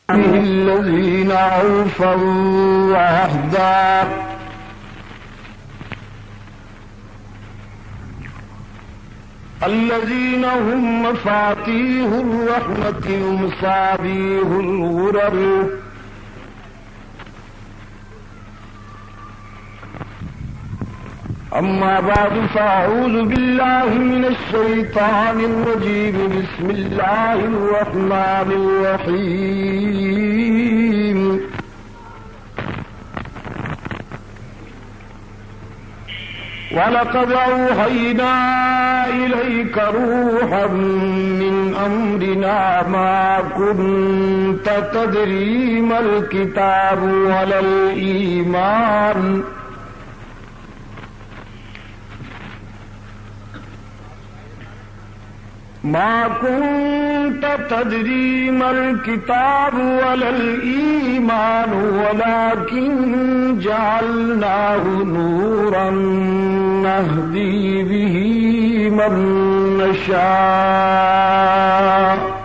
الذين أوفوا عهدا الذين هم مفاتيح الرحمة ومصابيح الغرر أما بعد فأعوذ بالله من الشيطان الرجيم بسم الله الرحمن الرحيم ولقد أوحينا إليك روحا من أمرنا ما كنت تدري ما الكتاب ولا الإيمان ما كنت تدري ما الكتاب ولا الإيمان ولكن جعلناه نورا نهدي به من نشاء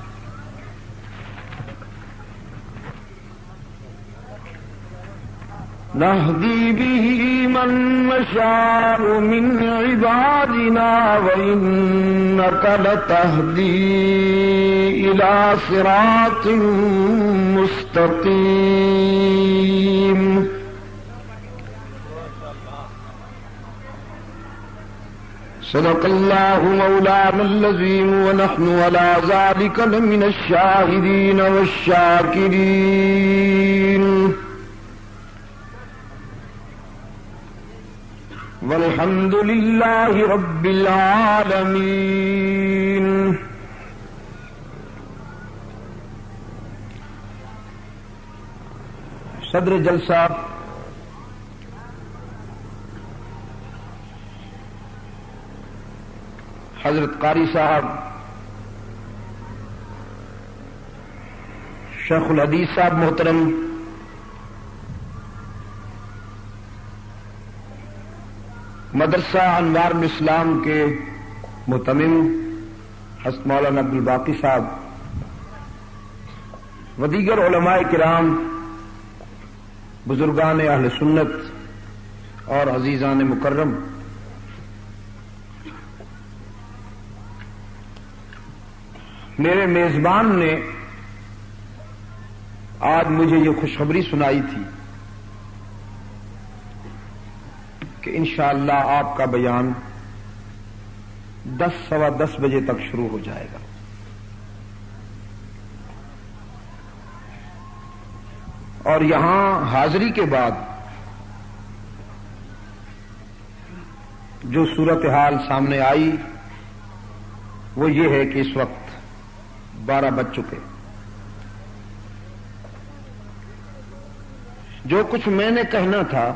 من عبادنا وإنك لتهدي إلى صراط مستقيم صدق الله مولانا العظيم ونحن على ذلك لمن الشاهدين والشاكرين والحمد لله رب العالمين. صدر جلسہ حضرت قاری صاحب شیخ الحدیث صاحب محترم، مدرسہ انوار الاسلام کے متمم حضرت مولانا عبدالباقی صاحب و دیگر علماء کرام، بزرگان اہل سنت اور عزیزان مکرم، میرے میزبان نے آج مجھے یہ خوشخبری سنائی تھی کہ انشاءاللہ آپ کا بیان 10 سوا 10 بجے تک شروع ہو جائے گا. اور یہاں حاضری کے بعد جو صورتحال سامنے آئی وہ یہ ہے کہ اس وقت 12 بج چکے. جو کچھ میں نے کہنا تھا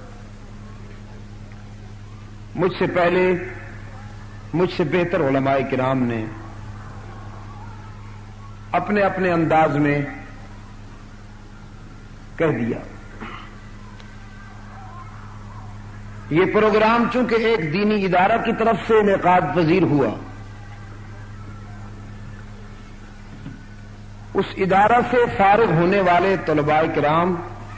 مجھ سے پہلے مجھ سے بہتر علماء کرام نے اپنے اپنے انداز میں کہہ دیا. یہ پروگرام چونکہ ایک دینی ادارہ کی طرف سے انعقاد پذیر ہوا، اس ادارہ سے فارغ ہونے والے طلباء کرام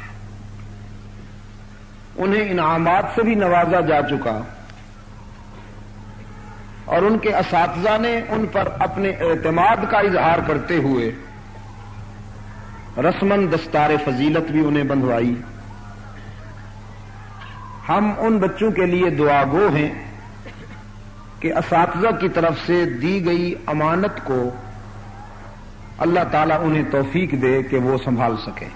انہیں انعامات سے بھی نوازا جا چکا اور ان کے اساتذہ نے ان پر اپنے اعتماد کا اظہار کرتے ہوئے رسماً دستار فضیلت بھی انہیں بندھوائی. ہم ان بچوں کے لیے دعا گو ہیں کہ اساتذہ کی طرف سے دی گئی امانت کو اللہ تعالیٰ انہیں توفیق دے کہ وہ سنبھال سکیں.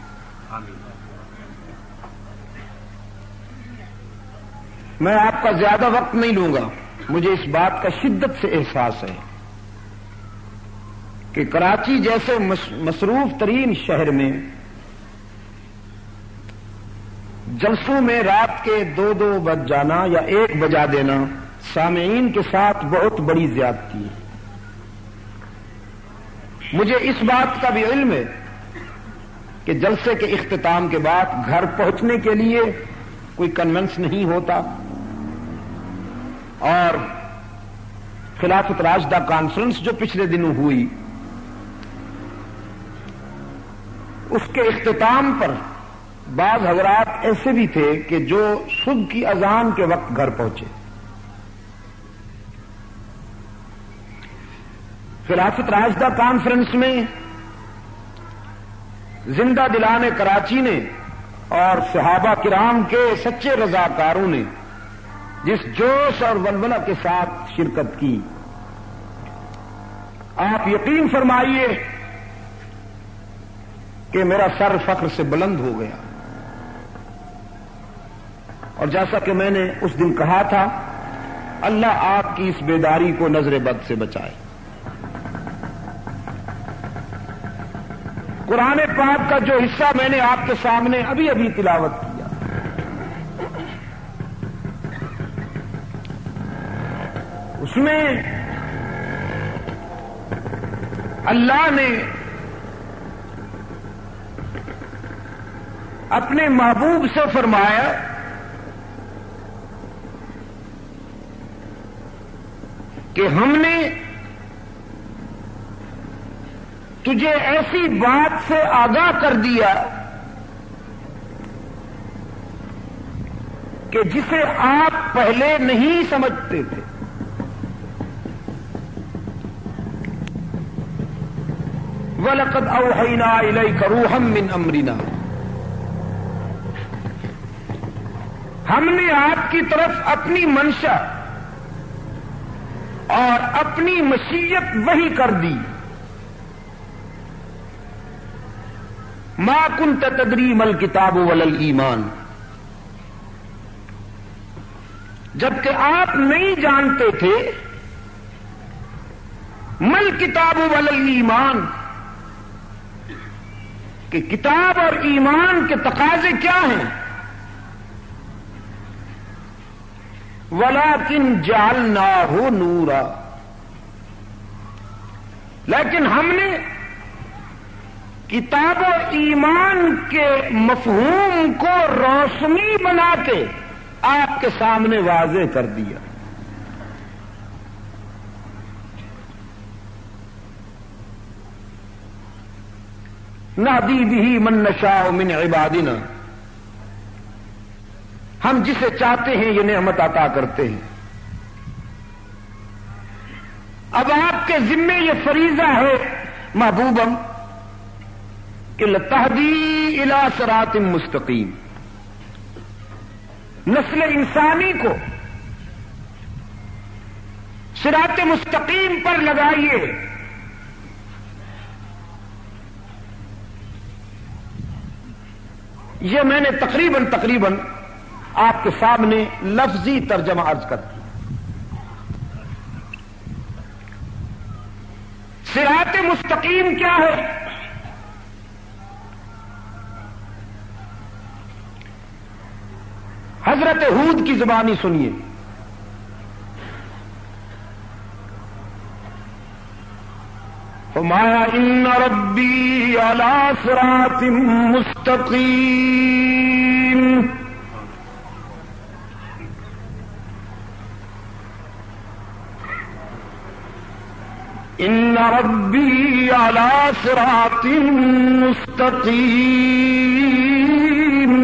میں آپ کا زیادہ وقت نہیں لوں گا. مجھے اس بات کا شدت سے احساس ہے کہ کراچی جیسے مصروف ترین شہر میں جلسوں میں رات کے 2 بج جانا یا 1 بجا دینا سامعین کے ساتھ بہت بڑی زیادتی ہے. مجھے اس بات کا بھی علم ہے کہ جلسے کے اختتام کے بعد گھر پہنچنے کے لیے کوئی کنونس نہیں ہوتا اور خلافت راشدہ کانفرنس جو پچھلے دنوں ہوئی اس کے اختتام پر بعض حضرات ایسے بھی تھے کہ جو صبح کی اذان کے وقت گھر پہنچے. خلافت راشدہ کانفرنس میں زندہ دلان کراچی نے اور صحابہ کرام کے سچے رضاکاروں نے جس جوش اور ولولہ کے ساتھ شرکت کی، آپ یقین فرمائیے کہ میرا سر فخر سے بلند ہو گیا. اور جیسا کہ میں نے اس دن کہا تھا، اللہ آپ کی اس بیداری کو نظر بد سے بچائے. قرآن پاک کا جو حصہ میں نے آپ کے سامنے ابھی ابھی تلاوت کیا، اس میں اللہ نے اپنے محبوب سے فرمایا کہ ہم نے تجھے ایسی بات سے آگاہ کر دیا کہ جسے آپ پہلے نہیں سمجھتے تھے. وَلَقَدْ أَوْحَيْنَا إِلَيْكَ رُوحًا مِّنْ أَمْرِنَا، ہم نے آپ کی طرف اپنی منشا اور اپنی مشیت وحی کر دی. ما كنت تدری ما الکتاب ولا الایمان، جبکہ آپ نہیں جانتے تھے ما الکتاب ولا الایمان کہ کتاب اور ایمان کے تقاضے کیا ہیں. وَلَٰكِن جَعَلْنَاهُ نُورًا، لیکن ہم نے کتاب و ایمان کے مفہوم کو روشنی بنا کے آپ کے سامنے واضح کر دیا. نَهْدِي بِهِ مَن نَّشَاءُ مِنْ عِبَادِنَا، ہم جسے چاہتے ہیں یہ نعمت عطا کرتے ہیں. اب آپ کے ذمے یہ فریضہ ہے محبوبم کہ لَتَهْدِي إِلَىٰ صِرَاطٍ مستقیم، نسل انسانی کو صراط مستقیم پر لگائیے. یہ میں نے تقریباً آپ کے سامنے لفظی ترجمہ عرض کر دیا. صراط مستقیم کیا ہے؟ حضرت ہود کی زبانی سنیے. فرمایا ان ربی علی صراط مستقیم، ان ربی علی صراط مستقیم،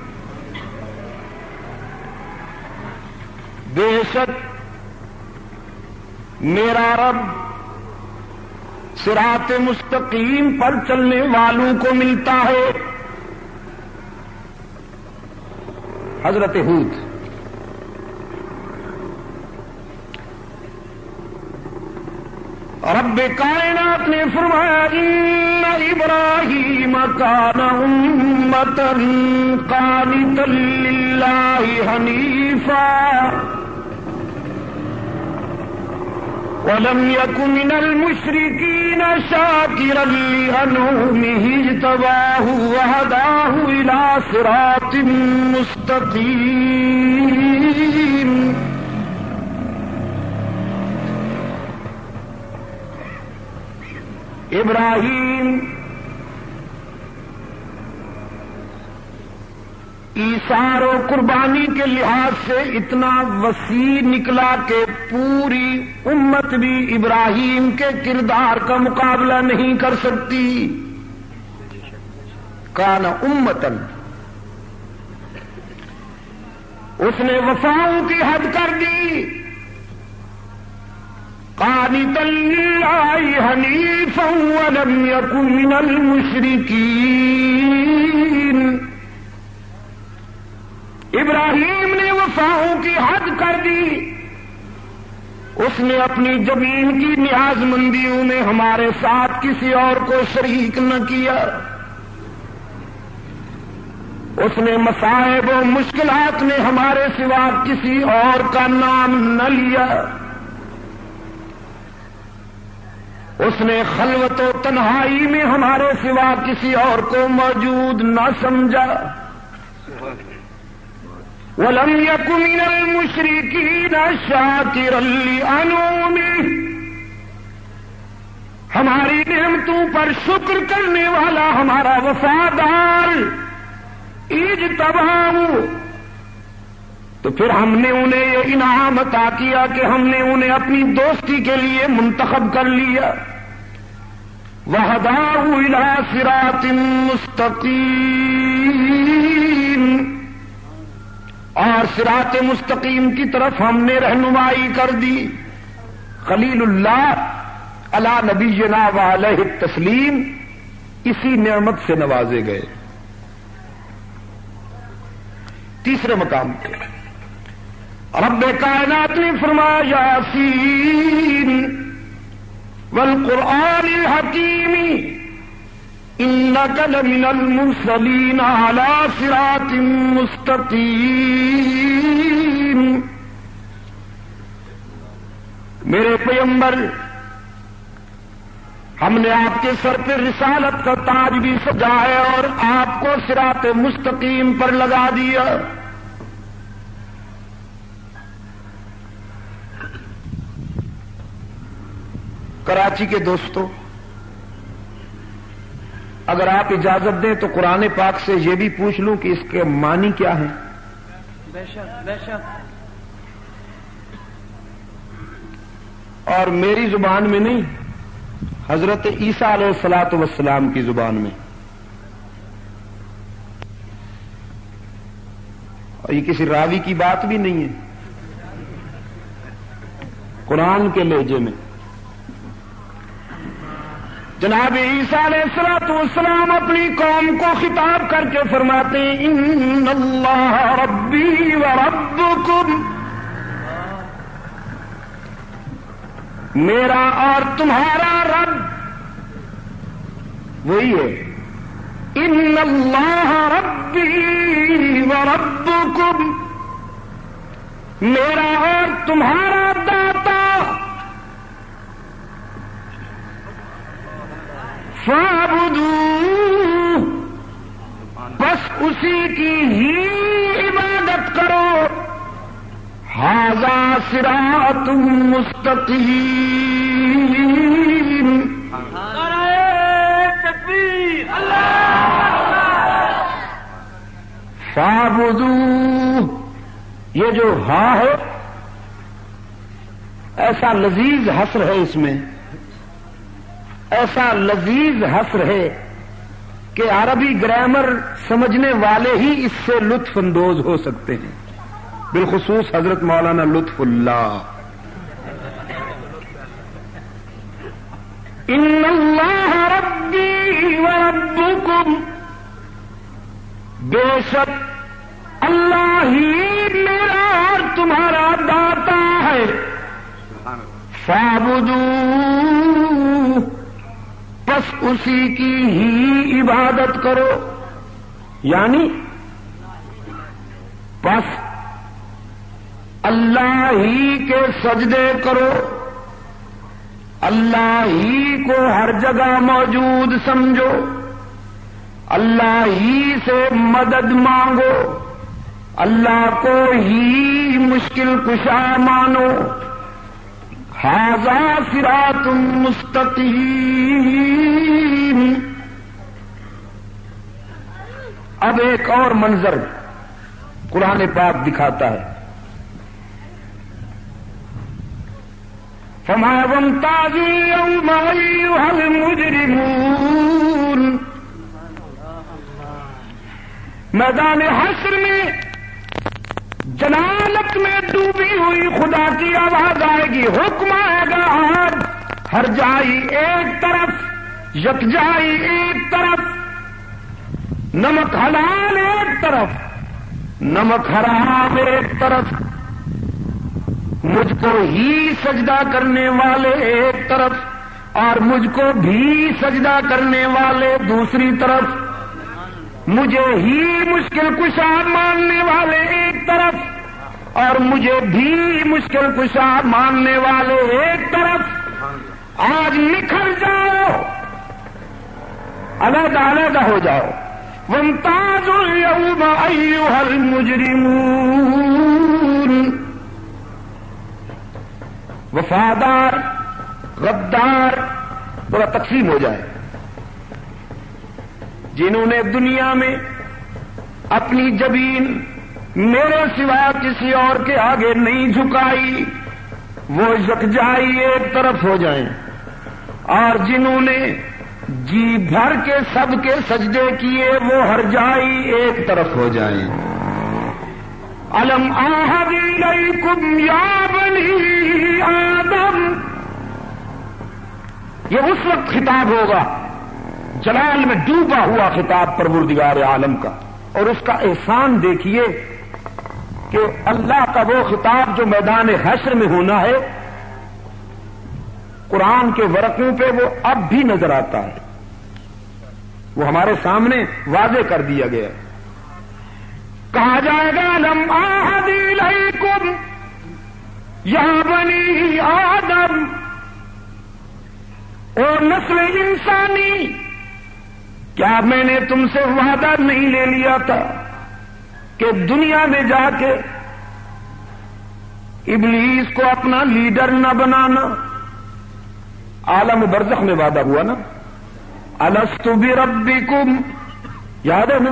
بے شک میرا رب صراط مستقیم پر چلنے والوں کو ملتا ہے. حضرت ہود. رب کائنات نے فرمایا ان ابراہیم کان امۃ قانتا للہ حنیفا وَلَمْ يَكُنْ مِنَ الْمُشْرِكِينَ شَاكِرًا لِأَنْعُمِهِ اجْتَبَاهُ وَهَدَاهُ إِلَىٰ صِرَاطٍ مُّسْتَقِيمٍ. ابراہیم ایثار و قربانی کے لحاظ سے اتنا وسیع نکلا کہ پوری امت بھی ابراہیم کے کردار کا مقابلہ نہیں کر سکتی. کان امتن، اس نے وفاؤں کی حد کر دی. قانتا للہ حنیفا ولم یکن من المشرکین. ابراہیم نے وفاؤں کی حد کر دی. اس نے اپنی زمین کی نیاز مندیوں میں ہمارے ساتھ کسی اور کو شریک نہ کیا. اس نے مصائب و مشکلات میں ہمارے سوا کسی اور کا نام نہ لیا. اس نے خلوت و تنہائی میں ہمارے سوا کسی اور کو موجود نہ سمجھا. وَلَمْ يَكُ مِنَ الْمُشْرِكِينَ شَاكِرًا لِأَنْعُمِهِ، ہماری نعمتوں پر شکر کرنے والا ہمارا وفادار. اجتباہ، تو پھر ہم نے انہیں یہ انعام عطا کیا کہ ہم نے انہیں اپنی دوستی کے لیے منتخب کر لیا. وَهَدَاهُ إِلَىٰ صِرَاطٍ مُسْتَقِيمٍ، اور صراط مستقیم کی طرف ہم نے رہنمائی کر دی. خلیل اللہ علی نبینا وعلیہ التسلیم اسی نعمت سے نوازے گئے. تیسرے مقام پہ رب کائنات نے فرمایا یاسین والقرآن الحکیم انک لمن المرسلین علی صراط مستقیم. میرے پیغمبر، ہم نے آپ کے سر پہ رسالت کا تاج بھی سجایا اور آپ کو صراط مستقیم پر لگا دیا. کراچی کے دوستو، اگر آپ اجازت دیں تو قرآن پاک سے یہ بھی پوچھ لوں کہ اس کے معنی کیا ہیں. بے شک بے شک. اور میری زبان میں نہیں، حضرت عیسیٰ علیہ الصلوۃ والسلام کی زبان میں. اور یہ کسی راوی کی بات بھی نہیں ہے، قرآن کے لہجے میں. جناب عیسیٰ علیہ الصلوۃ والسلام اپنی قوم کو خطاب کر کے فرماتے ہیں ان اللہ ربی و ربکم، میرا اور تمہارا رب وہی ہے. ان اللہ ربی و ربکم، میرا اور تمہارا داتا. فاعبدوہ، بس اسی کی ہی عبادت کرو. ھذا صراط مستقیم. نعرہ تکبیر، فاعبدوہ، یہ جو ہاں ہے ایسا لذیذ حسر ہے، اس میں ایسا لذیذ حسر ہے کہ عربی گرامر سمجھنے والے ہی اس سے لطف اندوز ہو سکتے ہیں، بالخصوص حضرت مولانا لطف اللہ. ان اللہ ربی و ربکم، بے شک اللہ ہی میرا اور تمہارا داتا ہے. فاعبدوہ، بس اسی کی ہی عبادت کرو. یعنی بس اللہ ہی کے سجدے کرو، اللہ ہی کو ہر جگہ موجود سمجھو، اللہ ہی سے مدد مانگو، اللہ کو ہی مشکل کشا مانو. ھذا صراط مستقیم. اب ایک اور منظر قرآن پاک دکھاتا ہے. فما وامتازوا اليوم ايها المجرمون میدان حشر میں جلالت میں ڈوبی ہوئی خدا کی آواز آئے گی، حکم آئے گا، آج ہر جائی ایک طرف، یکجائی ایک طرف، نمک حلال ایک طرف، نمک حرام ایک طرف، مجھ کو ہی سجدہ کرنے والے ایک طرف اور مجھ کو بھی سجدہ کرنے والے دوسری طرف، مجھے ہی مشکل کشا ماننے والے ایک طرف اور مجھے بھی مشکل کشا ماننے والے ایک طرف۔ آج نکھر جاؤ، علیحدہ علیحدہ ہو جاؤ۔ وامتازوا اليوم أيها المجرمون، وفادار غدار پورا تقسیم ہو جائے۔ جنہوں نے دنیا میں اپنی جبین میرے سوا کسی اور کے آگے نہیں جھکائی، وہ یکجائی ایک طرف ہو جائیں، اور جنہوں نے جی بھر کے سب کے سجدے کیے وہ ہر جائی ایک طرف ہو جائیں۔ الم اعہد الیکم یا بنی آدم، یہ اس وقت خطاب ہوگا جلال میں ڈوبا ہوا خطاب پروردگار عالم کا، اور اس کا احسان دیکھیے کہ اللہ کا وہ خطاب جو میدان حشر میں ہونا ہے قرآن کے ورقوں پہ وہ اب بھی نظر آتا ہے، وہ ہمارے سامنے واضح کر دیا گیا ہے۔ کہا جائے گا لم اعہد الیکم یا بنی آدم، اور نسل انسانی، کیا میں نے تم سے وعدہ نہیں لے لیا تھا کہ دنیا میں جا کے ابلیس کو اپنا لیڈر نہ بنانا؟ عالم برزخ میں وعدہ ہوا نا، الست بربکم، یاد ہے نا؟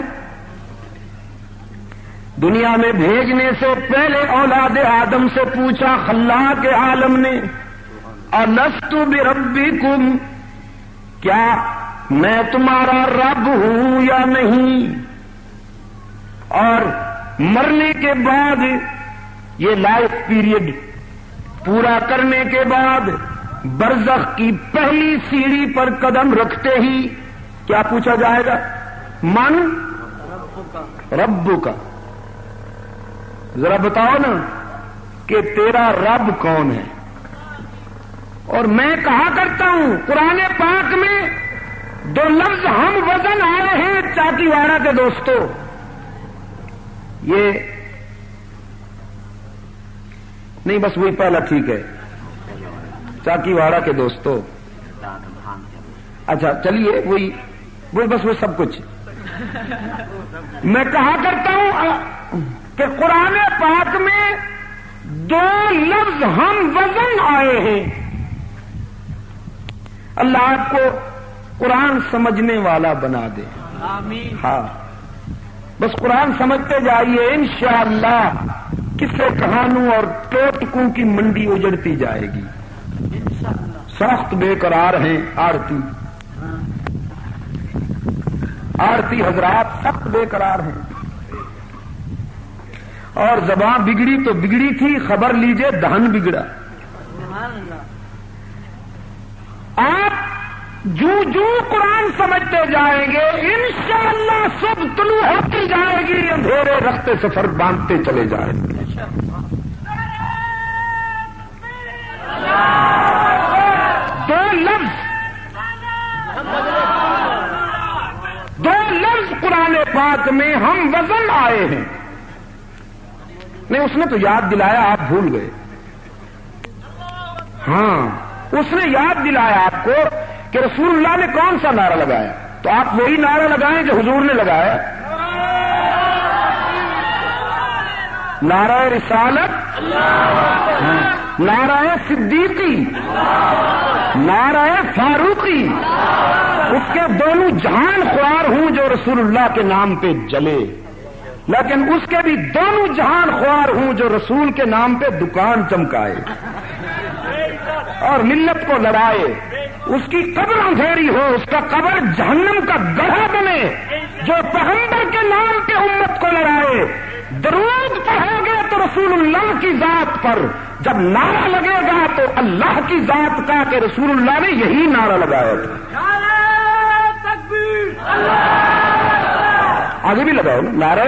دنیا میں بھیجنے سے پہلے اولاد آدم سے پوچھا خلاق عالم نے، الست بربکم، کیا میں تمہارا رب ہوں یا نہیں؟ اور مرنے کے بعد یہ لائف پیریڈ پورا کرنے کے بعد برزخ کی پہلی سیڑھی پر قدم رکھتے ہی کیا پوچھا جائے گا؟ من رب کا، ذرا بتاؤ نا کہ تیرا رب کون ہے؟ اور میں کہا کرتا ہوں قرآن پاک میں دو لفظ ہم وزن آئے ہیں چاکی واڑہ کے دوستوں، یہ نہیں بس وہی پہلا ٹھیک ہے، چاکی واڑہ کے دوستوں، اچھا چلیے وہی بس وہ سب کچھ میں کہا کرتا ہوں کہ قرآن پاک میں دو لفظ ہم وزن آئے ہیں۔ اللہ آپ کو قرآن سمجھنے والا بنا دے، آمین۔ ہاں بس قرآن سمجھتے جائیے، انشاءاللہ قصے کہانوں اور ٹوٹکوں کی منڈی اجڑتی جائے گی۔ سخت بے قرار ہیں آرتی حضرات، سخت بے قرار ہیں، اور زبان بگڑی تو بگڑی تھی، خبر لیجئے دہن بگڑا۔ آپ جو قرآن سمجھتے جائیں گے انشاءاللہ صبح طلوع ہوتی جائے گی، اندھیرے رختے سفر باندھتے چلے جائیں گے۔ دو لفظ قرآن پاک میں ہم وزن آئے ہیں۔ نہیں اس نے تو یاد دلایا، آپ بھول گئے۔ ہاں اس نے یاد دلایا آپ کو کہ رسول اللہ نے کون سا نعرہ لگایا، تو آپ وہی نعرہ لگائیں جو حضور نے لگایا، نعرہ رسالت، نعرہ صدیقی، نعرہ فاروقی، اس کے دونوں جہان خوار ہوں جو رسول اللہ کے نام پہ جلے، لیکن اس کے بھی دونوں جہان خوار ہوں جو رسول کے نام پہ دکان چمکائے اور ملت کو لڑائے، اس کی قبر اندھیری ہو، اس کا قبر جہنم کا گڑھا بنے، جو پیغمبر کے نام پہ درود پڑھو گے تو رسول اللہ کی ذات پر، جب نعرہ لگے گا تو اللہ کی ذات کا کہ رسول اللہ نے یہی نعرہ لگایا تھا۔ آگے بھی لگاؤ نا نعرہ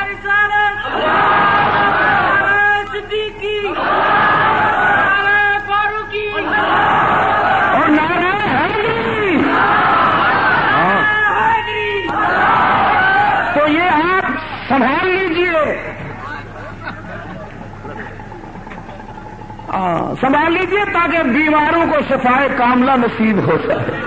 اور نعرہ حیدری۔ تو یہ آپ سنبھال لیجئے، سنبھال لیجئے تاکہ بیماروں کو شفائے کاملہ نصیب ہو سکے۔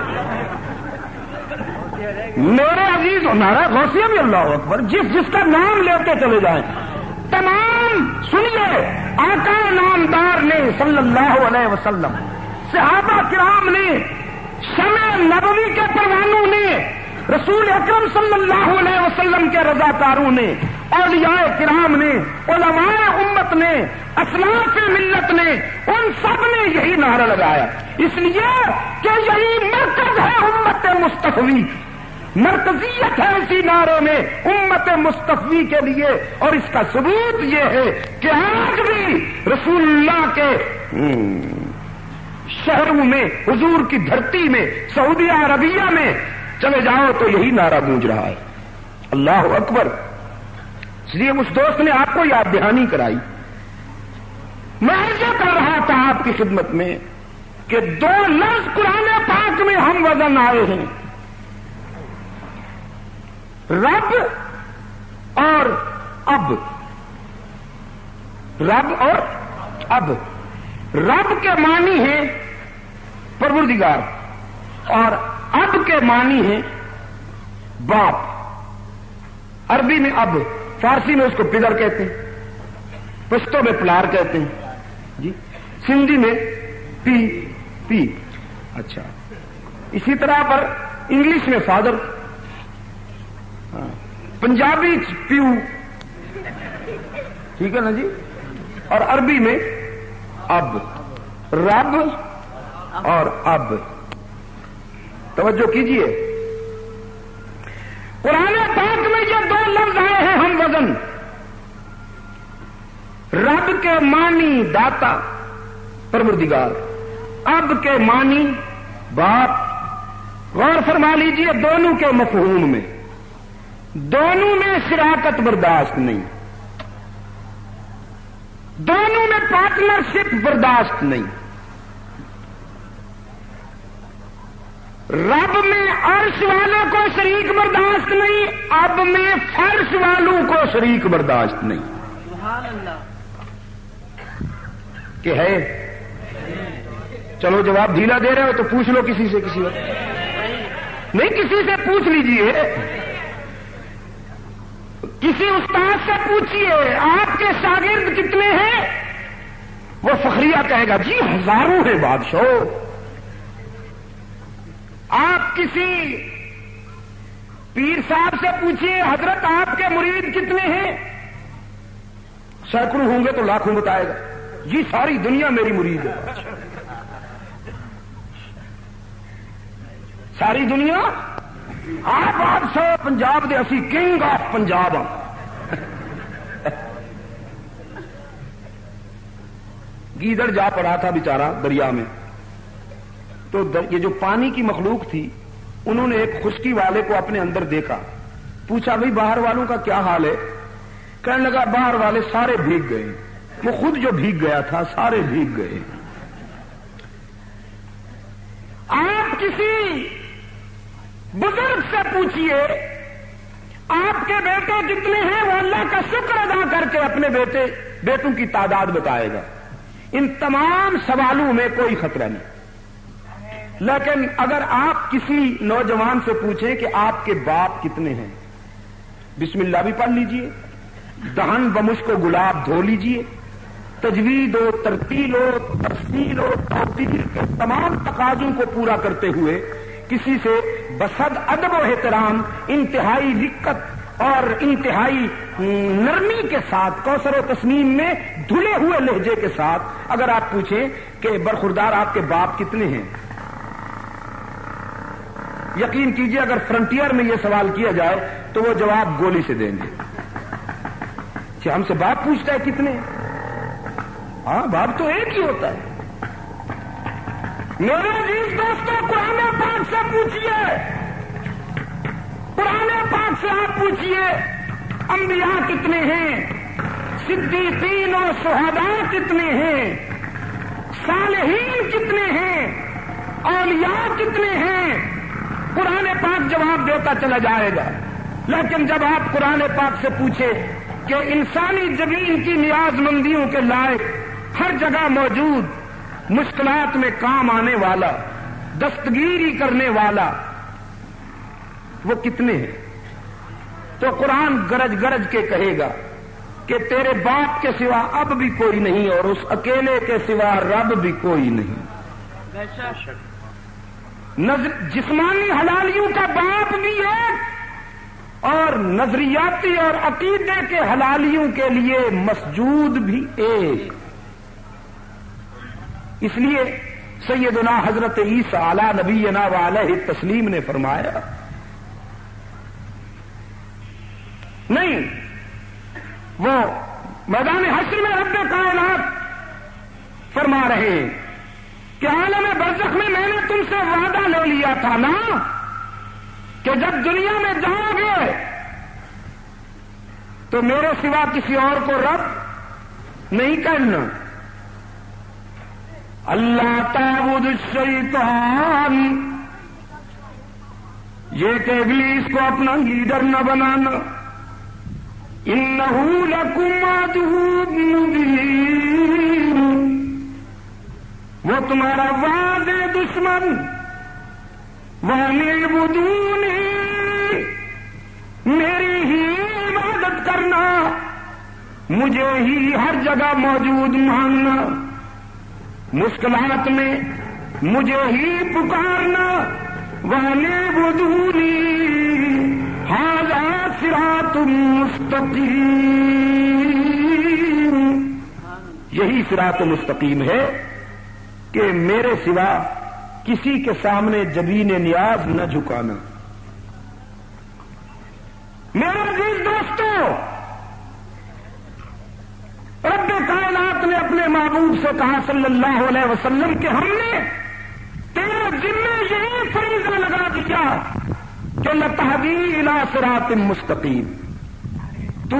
میرے عزیز و نعرہ غوثیہ بھی اللہ اکبر، جس کا نام لیتے چلے جائیں، تمام سنیے، آقا نامدار نے صلی اللہ علیہ وسلم، صحابہ کرام نے، شمع نبوی کے پروانوں نے، رسول اکرم صلی اللہ علیہ وسلم کے رضاکاروں نے، اولیاء کرام نے، علماء امت نے، اسلاف ملت نے، ان سب نے یہی نعرہ لگایا، اس لیے کہ یہی مرکز ہے امت مصطفی، مرکزیت ہے اسی نعرے میں امت مصطفی کے لیے، اور اس کا ثبوت یہ ہے کہ آج بھی رسول اللہ کے شہروں میں، حضور کی دھرتی میں، سعودی عربیہ میں چلے جاؤ تو یہی نعرہ گونج رہا ہے، اللہ اکبر۔ اس لیے اس دوست نے آپ کو یاد دہانی کرائی، میں یہ کر رہا تھا آپ کی خدمت میں کہ دو لفظ قرآن پاک میں ہم وزن آئے ہیں، رب اور اب، رب اور اب۔ رب کے معنی ہے پروردگار اور اب کے معنی ہے باپ۔ عربی میں اب، فارسی میں اس کو پدر کہتے ہیں، پشتو میں پلار کہتے ہیں جی، سندھی میں پی۔ اچھا، اسی طرح پر انگلش میں فادر، پنجابی پیو، ٹھیک ہے نا جی، اور عربی میں اب، رب اور اب۔ توجہ کیجئے، قرآن پاک میں یہ دو لفظ آئے ہیں ہم وزن، رب کے معنی داتا پروردگار، اب کے معنی باپ۔ غور فرما لیجئے، دونوں کے مفہوم میں، دونوں میں شراکت برداشت نہیں، دونوں میں پارٹنرشپ برداشت نہیں۔ رب میں عرش والوں کو شریک برداشت نہیں، اب میں فرش والوں کو شریک برداشت نہیں۔ سبحان اللہ۔ کہ ہے؟ چلو جواب ڈھیلا دے رہے ہو تو پوچھ لو کسی سے، کسی وقت نہیں، کسی سے پوچھ لیجئے، کسی استاد سے پوچھئے آپ کے شاگرد کتنے ہیں، وہ فخریہ کہے گا جی ہزاروں ہیں بادشاہ۔ آپ کسی پیر صاحب سے پوچھئے حضرت آپ کے مرید کتنے ہیں، سینکڑوں ہوں گے تو لاکھوں بتائے گا، جی ساری دنیا میری مرید ہے، ساری دنیا۔ آپ بادشاہ پنجاب دے، اسی کنگ آف پنجاب ہاں۔ گیدڑ جا پڑا تھا بیچارہ دریا میں، تو یہ جو پانی کی مخلوق تھی، انہوں نے ایک خشکی والے کو اپنے اندر دیکھا، پوچھا بھئی باہر والوں کا کیا حال ہے؟ کہنے لگا باہر والے سارے بھیگ گئے، وہ خود جو بھیگ گیا تھا سارے بھیگ گئے۔ آپ کسی بزرگ سے پوچھئے آپ کے بیٹے کتنے ہیں، وہ اللہ کا شکر ادا کر کے اپنے بیٹوں کی تعداد بتائے گا۔ ان تمام سوالوں میں کوئی خطرہ نہیں، لیکن اگر آپ کسی نوجوان سے پوچھیں کہ آپ کے باپ کتنے ہیں، بسم اللہ بھی پڑھ لیجئے، دہن بمشک و گلاب دھو لیجئے، تجوید و ترتیل و تفصیل و توقیر کے تمام تقاضوں کو پورا کرتے ہوئے کسی سے بصد ادب و احترام، انتہائی رقت اور انتہائی نرمی کے ساتھ، کوثر و تسنیم میں دھلے ہوئے لہجے کے ساتھ اگر آپ پوچھیں کہ برخوردار آپ کے باپ کتنے ہیں، یقین کیجئے اگر فرنٹیئر میں یہ سوال کیا جائے تو وہ جواب گولی سے دیں گے، اچھا ہم سے باپ پوچھتا ہے کتنے؟ ہاں باپ تو ایک ہی ہوتا ہے. میرے عزیز دوستوں قرآن پاک سے پوچھیے, قرآن پاک سے آپ پوچھیے انبیاء کتنے ہیں, صدیقین اور شہداء کتنے ہیں, صالحین کتنے ہیں, اولیاء کتنے ہیں. قرآن پاک جواب دیتا چلا جائے گا. لیکن جب آپ قرآن پاک سے پوچھے کہ انسانی زمین کی نیاز مندیوں کے لائق ہر جگہ موجود, مشکلات میں کام آنے والا, دستگیری کرنے والا, وہ کتنے ہیں؟ تو قرآن گرج گرج کے کہے گا کہ تیرے باپ کے سوا اب بھی کوئی نہیں اور اس اکیلے کے سوا رب بھی کوئی نہیں. جسمانی حلالیوں کا باپ بھی ایک اور نظریاتی اور عقیدے کے حلالیوں کے لیے مسجود بھی ایک. اس لیے سیدنا حضرت عیسیٰ علی نبینا وعلیہ التسلیم نے فرمایا نہیں, وہ میدان حشر میں رب کائنات فرما رہے ہیں کہ عالم برزخ میں میں نے تم سے وعدہ لے لیا تھا نا کہ جب دنیا میں جاؤ گے تو میرے سوا کسی اور کو رب نہیں کرنا. اللہ تعبد الشیطان, یہ کہ ابلیس کو اپنا لیڈر نہ بنانا. انہ لکم عدو مبین, وہ تمہارا واضح دشمن. وَأَنِعْبُدُونِي, میری ہی عبادت کرنا, مجھے ہی ہر جگہ موجود ماننا, مشکلات میں مجھے ہی پکارنا. وَأَنِعْبُدُونِي هَذَا صِرَاطٌ مُسْتَقِيمٌ, یہی صراط مستقیم ہے کہ میرے سوا کسی کے سامنے جبین نیاز نہ جھکانا. میرے عزیز دوستوں, رب کائنات نے اپنے محبوب سے کہا صلی اللہ علیہ وسلم کہ ہم نے تیرے ذمے یہی فریضہ لگا دیا کہ لتہدی الی صراط مستقیم, تو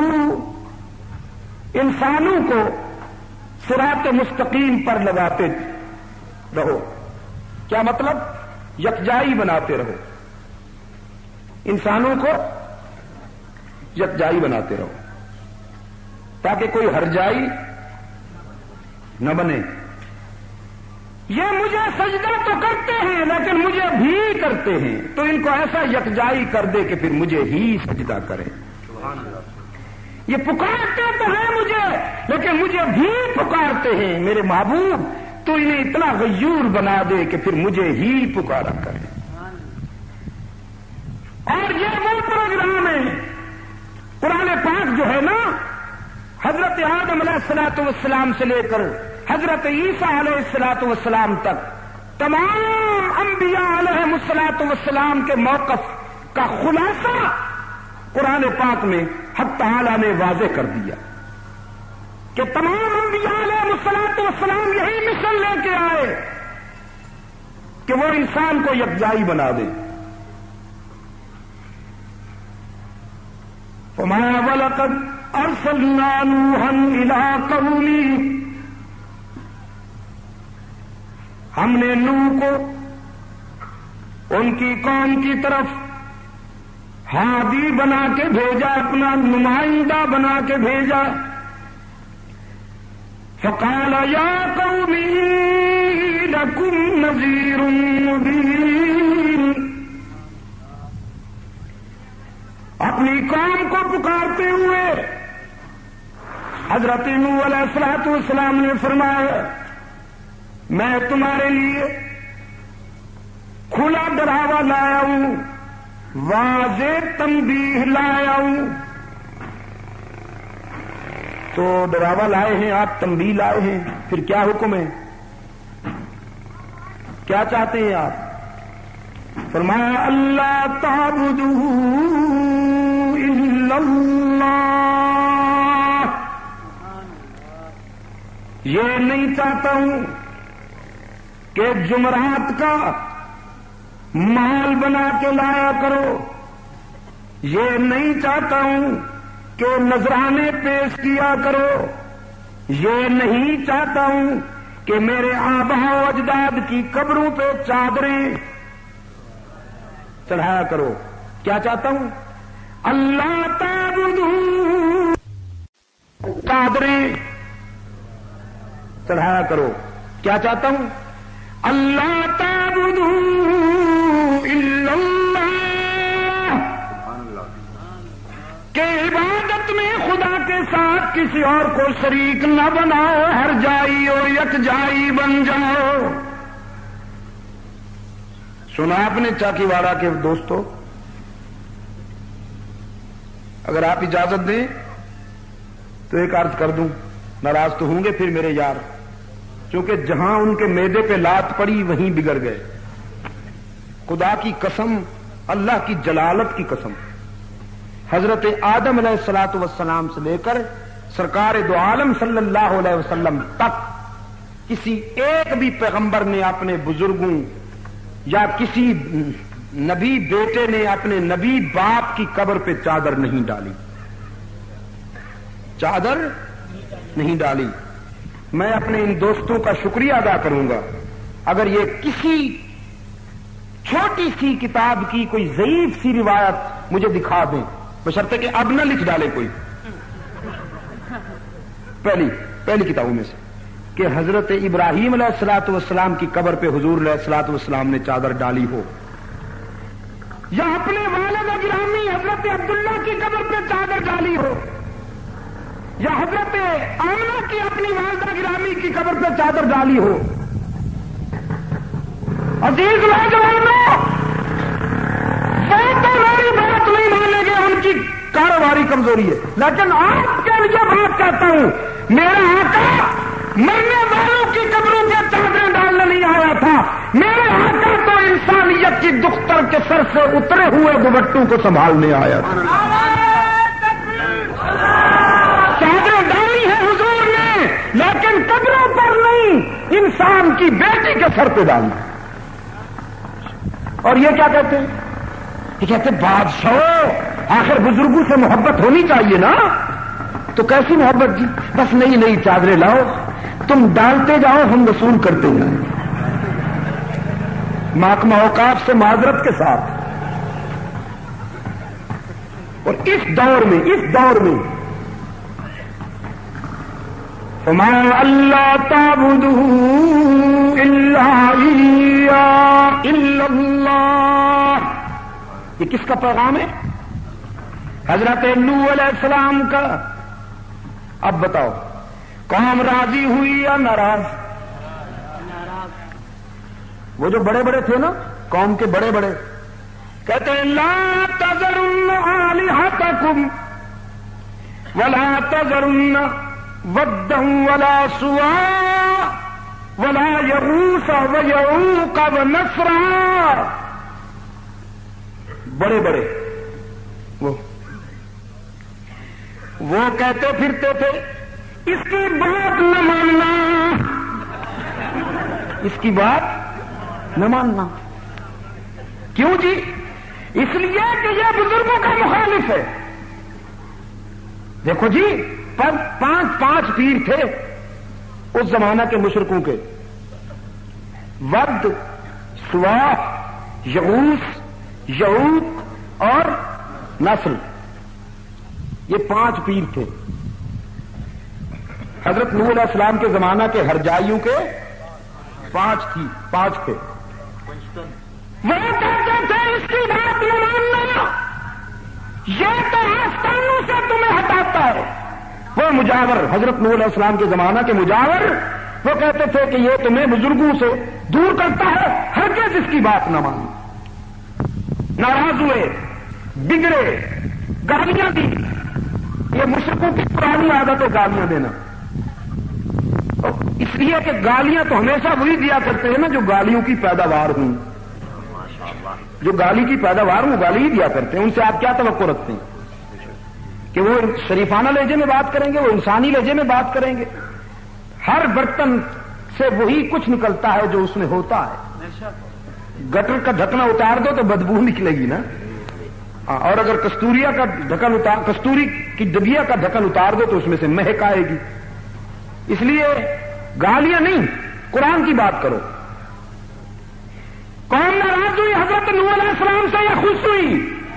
انسانوں کو صراط مستقیم پر لگاتے رہو. کیا مطلب؟ یکجائی بناتے رہو, انسانوں کو یکجائی بناتے رہو تاکہ کوئی ہرجائی نہ بنے. یہ مجھے سجدہ تو کرتے ہیں لیکن مجھے بھی کرتے ہیں, تو ان کو ایسا یکجائی کر دے کہ پھر مجھے ہی سجدہ کریں. یہ پکارتے تو ہیں مجھے لیکن مجھے بھی پکارتے ہیں. میرے محبوب تو انہیں اتنا غیور بنا دے کہ پھر مجھے ہی پکارا کریں. اور یہ وہ پروگرام ہے. قرآن پاک جو ہے نا, حضرت آدم علیہ الصلوۃ والسلام سے لے کر حضرت عیسیٰ علیہ الصلوۃ والسلام تک تمام انبیاء علیہ الصلوۃ والسلام کے موقف کا خلاصہ قرآن پاک میں حق تعالی نے واضح کر دیا کہ تمام انبیاء علیہ الصلوۃ والسلام یہی مشن لے کے آئے کہ وہ انسان کو یکجائی بنا دے. وَمَا وَلَقَدْ أَرْسَلْنَا نُوحًا إِلَىٰ قَوْمِهِ, ہم نے نوح کو ان کی قوم کی طرف ہادی بنا کے بھیجا, اپنا نمائندہ بنا کے بھیجا. فَقَالَ يَا قَوْمِ إِنِّي لَكُمْ نَذِيرٌ مُّبِينٌ, اپنی قوم کو پکارتے ہوئے حضرت نوح علیہ الصلوۃ والسلام نے فرمایا میں تمہارے لیے کھلا ڈراوا لایا ہوں, واضح تنبیہ لایا ہوں. تو ڈراوا لائے ہیں آپ, تنبیہ لائے ہیں, پھر کیا حکم ہے؟ کیا چاہتے ہیں آپ؟ فرمایا اللہ تعبدوا الا اللہ, یہ نہیں چاہتا ہوں کہ جمعرات کا مال بنا کے لایا کرو، یہ نہیں چاہتا ہوں کہ نذرانے پیش کیا کرو، یہ نہیں چاہتا ہوں کہ میرے آباء و اجداد کی قبروں پہ چادریں چڑھایا کرو۔ کیا چاہتا ہوں؟ اللہ تعبدوا، چادریں چڑھایا کرو۔ کیا چاہتا ہوں؟ اللہ تعبدوا الا اللہ، کہ عبادت میں خدا کے ساتھ کسی اور کو شریک نہ بناؤ، ہر جائی اور یکجائی بن جاؤ۔ سنا آپ نے چاکی واڑا کے دوستوں؟ اگر آپ اجازت دیں تو ایک عرض کر دوں، ناراض تو ہوں گے پھر میرے یار، کیونکہ جہاں ان کے معدے پہ لات پڑی وہیں بگڑ گئے۔ خدا کی قسم، اللہ کی جلالت کی قسم، حضرت آدم علیہ الصلوۃ والسلام سے لے کر سرکار دو عالم صلی اللہ علیہ وسلم تک کسی ایک بھی پیغمبر نے اپنے بزرگوں یا کسی نبی بیٹے نے اپنے نبی باپ کی قبر پہ چادر نہیں ڈالی، چادر نہیں ڈالی۔ میں اپنے ان دوستوں کا شکریہ ادا کروں گا اگر یہ کسی چھوٹی سی کتاب کی کوئی ضعیف سی روایت مجھے دکھا دیں، بشرطے کہ اب نہ لکھ ڈالے کوئی، پہلی کتابوں میں سے، کہ حضرت ابراہیم علیہ الصلوۃ والسلام کی قبر پہ حضور علیہ الصلوۃ والسلام نے چادر ڈالی ہو، یا اپنے والد گرامی حضرت عبداللہ کی قبر پہ چادر ڈالی ہو، یا حضرت آمنہ کی اپنی والدہ گرامی کی قبر پہ چادر ڈالی ہو۔ عزیز نوجوانوں، وہ تو میری بات نہیں مانیں گے، ان کی کاروباری کمزوری ہے، لیکن آپ کے لیے بات کہتا ہوں، میرا آقا مرنے والوں کی قبروں پہ چادریں ڈالنے نہیں آیا تھا، میرے آقا تو انسانیت کی دختر کے سر سے اترے ہوئے دوپٹوں کو سنبھالنے آیا تھا۔ چادریں ڈالی ہے حضور نے، لیکن قبروں پر نہیں، انسان کی بیٹی کے سر پہ ڈالی۔ اور یہ کیا کہتے ہیں؟ یہ کہتے ہیں بادشاہ، آخر بزرگوں سے محبت ہونی چاہیے نا۔ تو کیسی محبت جی؟ بس نئی چادریں لاؤ، تم ڈالتے جاؤ، ہم وصول کرتے جائیں، محکمہ اوقاف سے معذرت کے ساتھ۔ اور اس دور میں فما اللہ تعبدوا الا اياه الا اللہ، یہ کس کا پیغام ہے؟ حضرت نوح علیہ السلام کا۔ اب بتاؤ، قوم راضی ہوئی یا ناراض؟ وہ جو بڑے بڑے تھے نا، قوم کے بڑے بڑے، کہتے ہیں لا تذرن آلہتکم ولا تذرن ودا ولا سواع ولا یغوث ویعوق ونسرا۔ بڑے بڑے وہ کہتے پھرتے تھے اس کی بات نہ ماننا، اس کی بات نہ ماننا۔ کیوں جی؟ اس لیے کہ یہ بزرگوں کا مخالف ہے۔ دیکھو جی، پانچ پیر تھے اس زمانہ کے مشرکوں کے، ود، سواع، یغوث، یعوق اور نسر، یہ 5 پیر تھے۔ حضرت نوح علیہ السلام کے زمانہ کے ہرجائیوں کے 5 تھے۔ وہ کہتے تھے اس کی بات نہ ماننا، یہ تو آستانوں سے تمہیں ہٹاتا ہے۔ وہ مجاور، حضرت نوح علیہ السلام کے زمانہ کے مجاور، وہ کہتے تھے کہ یہ تمہیں بزرگوں سے دور کرتا ہے، ہرگز اس کی بات نہ مانو۔ ناراض ہوئے، بگڑے، گالیاں دی۔ یہ مشرکوں کی پرانی عادت ہے گالیاں دینا، اس لیے کہ گالیاں تو ہمیشہ وہی دیا کرتے ہیں نا جو گالیوں کی پیداوار ہوں، جو گالی کی پیداوار ہوں گالی ہی دیا کرتے ہیں۔ ان سے آپ کیا توقع رکھتے ہیں کہ وہ شریفانہ لہجے میں بات کریں گے، وہ انسانی لہجے میں بات کریں گے؟ ہر برتن سے وہی کچھ نکلتا ہے جو اس میں ہوتا ہے. گٹر کا ڈھکنا اتار دو تو بدبو نکلے گی نا, اور اگر کستوری کی ڈبیا کا ڈھکن اتار دو تو اس میں سے مہک آئے گی. اس لیے گالیاں نہیں, قرآن کی بات کرو. قوم ناراض ہوئی حضرت نوح علیہ السلام سے یا خوش ہوئی؟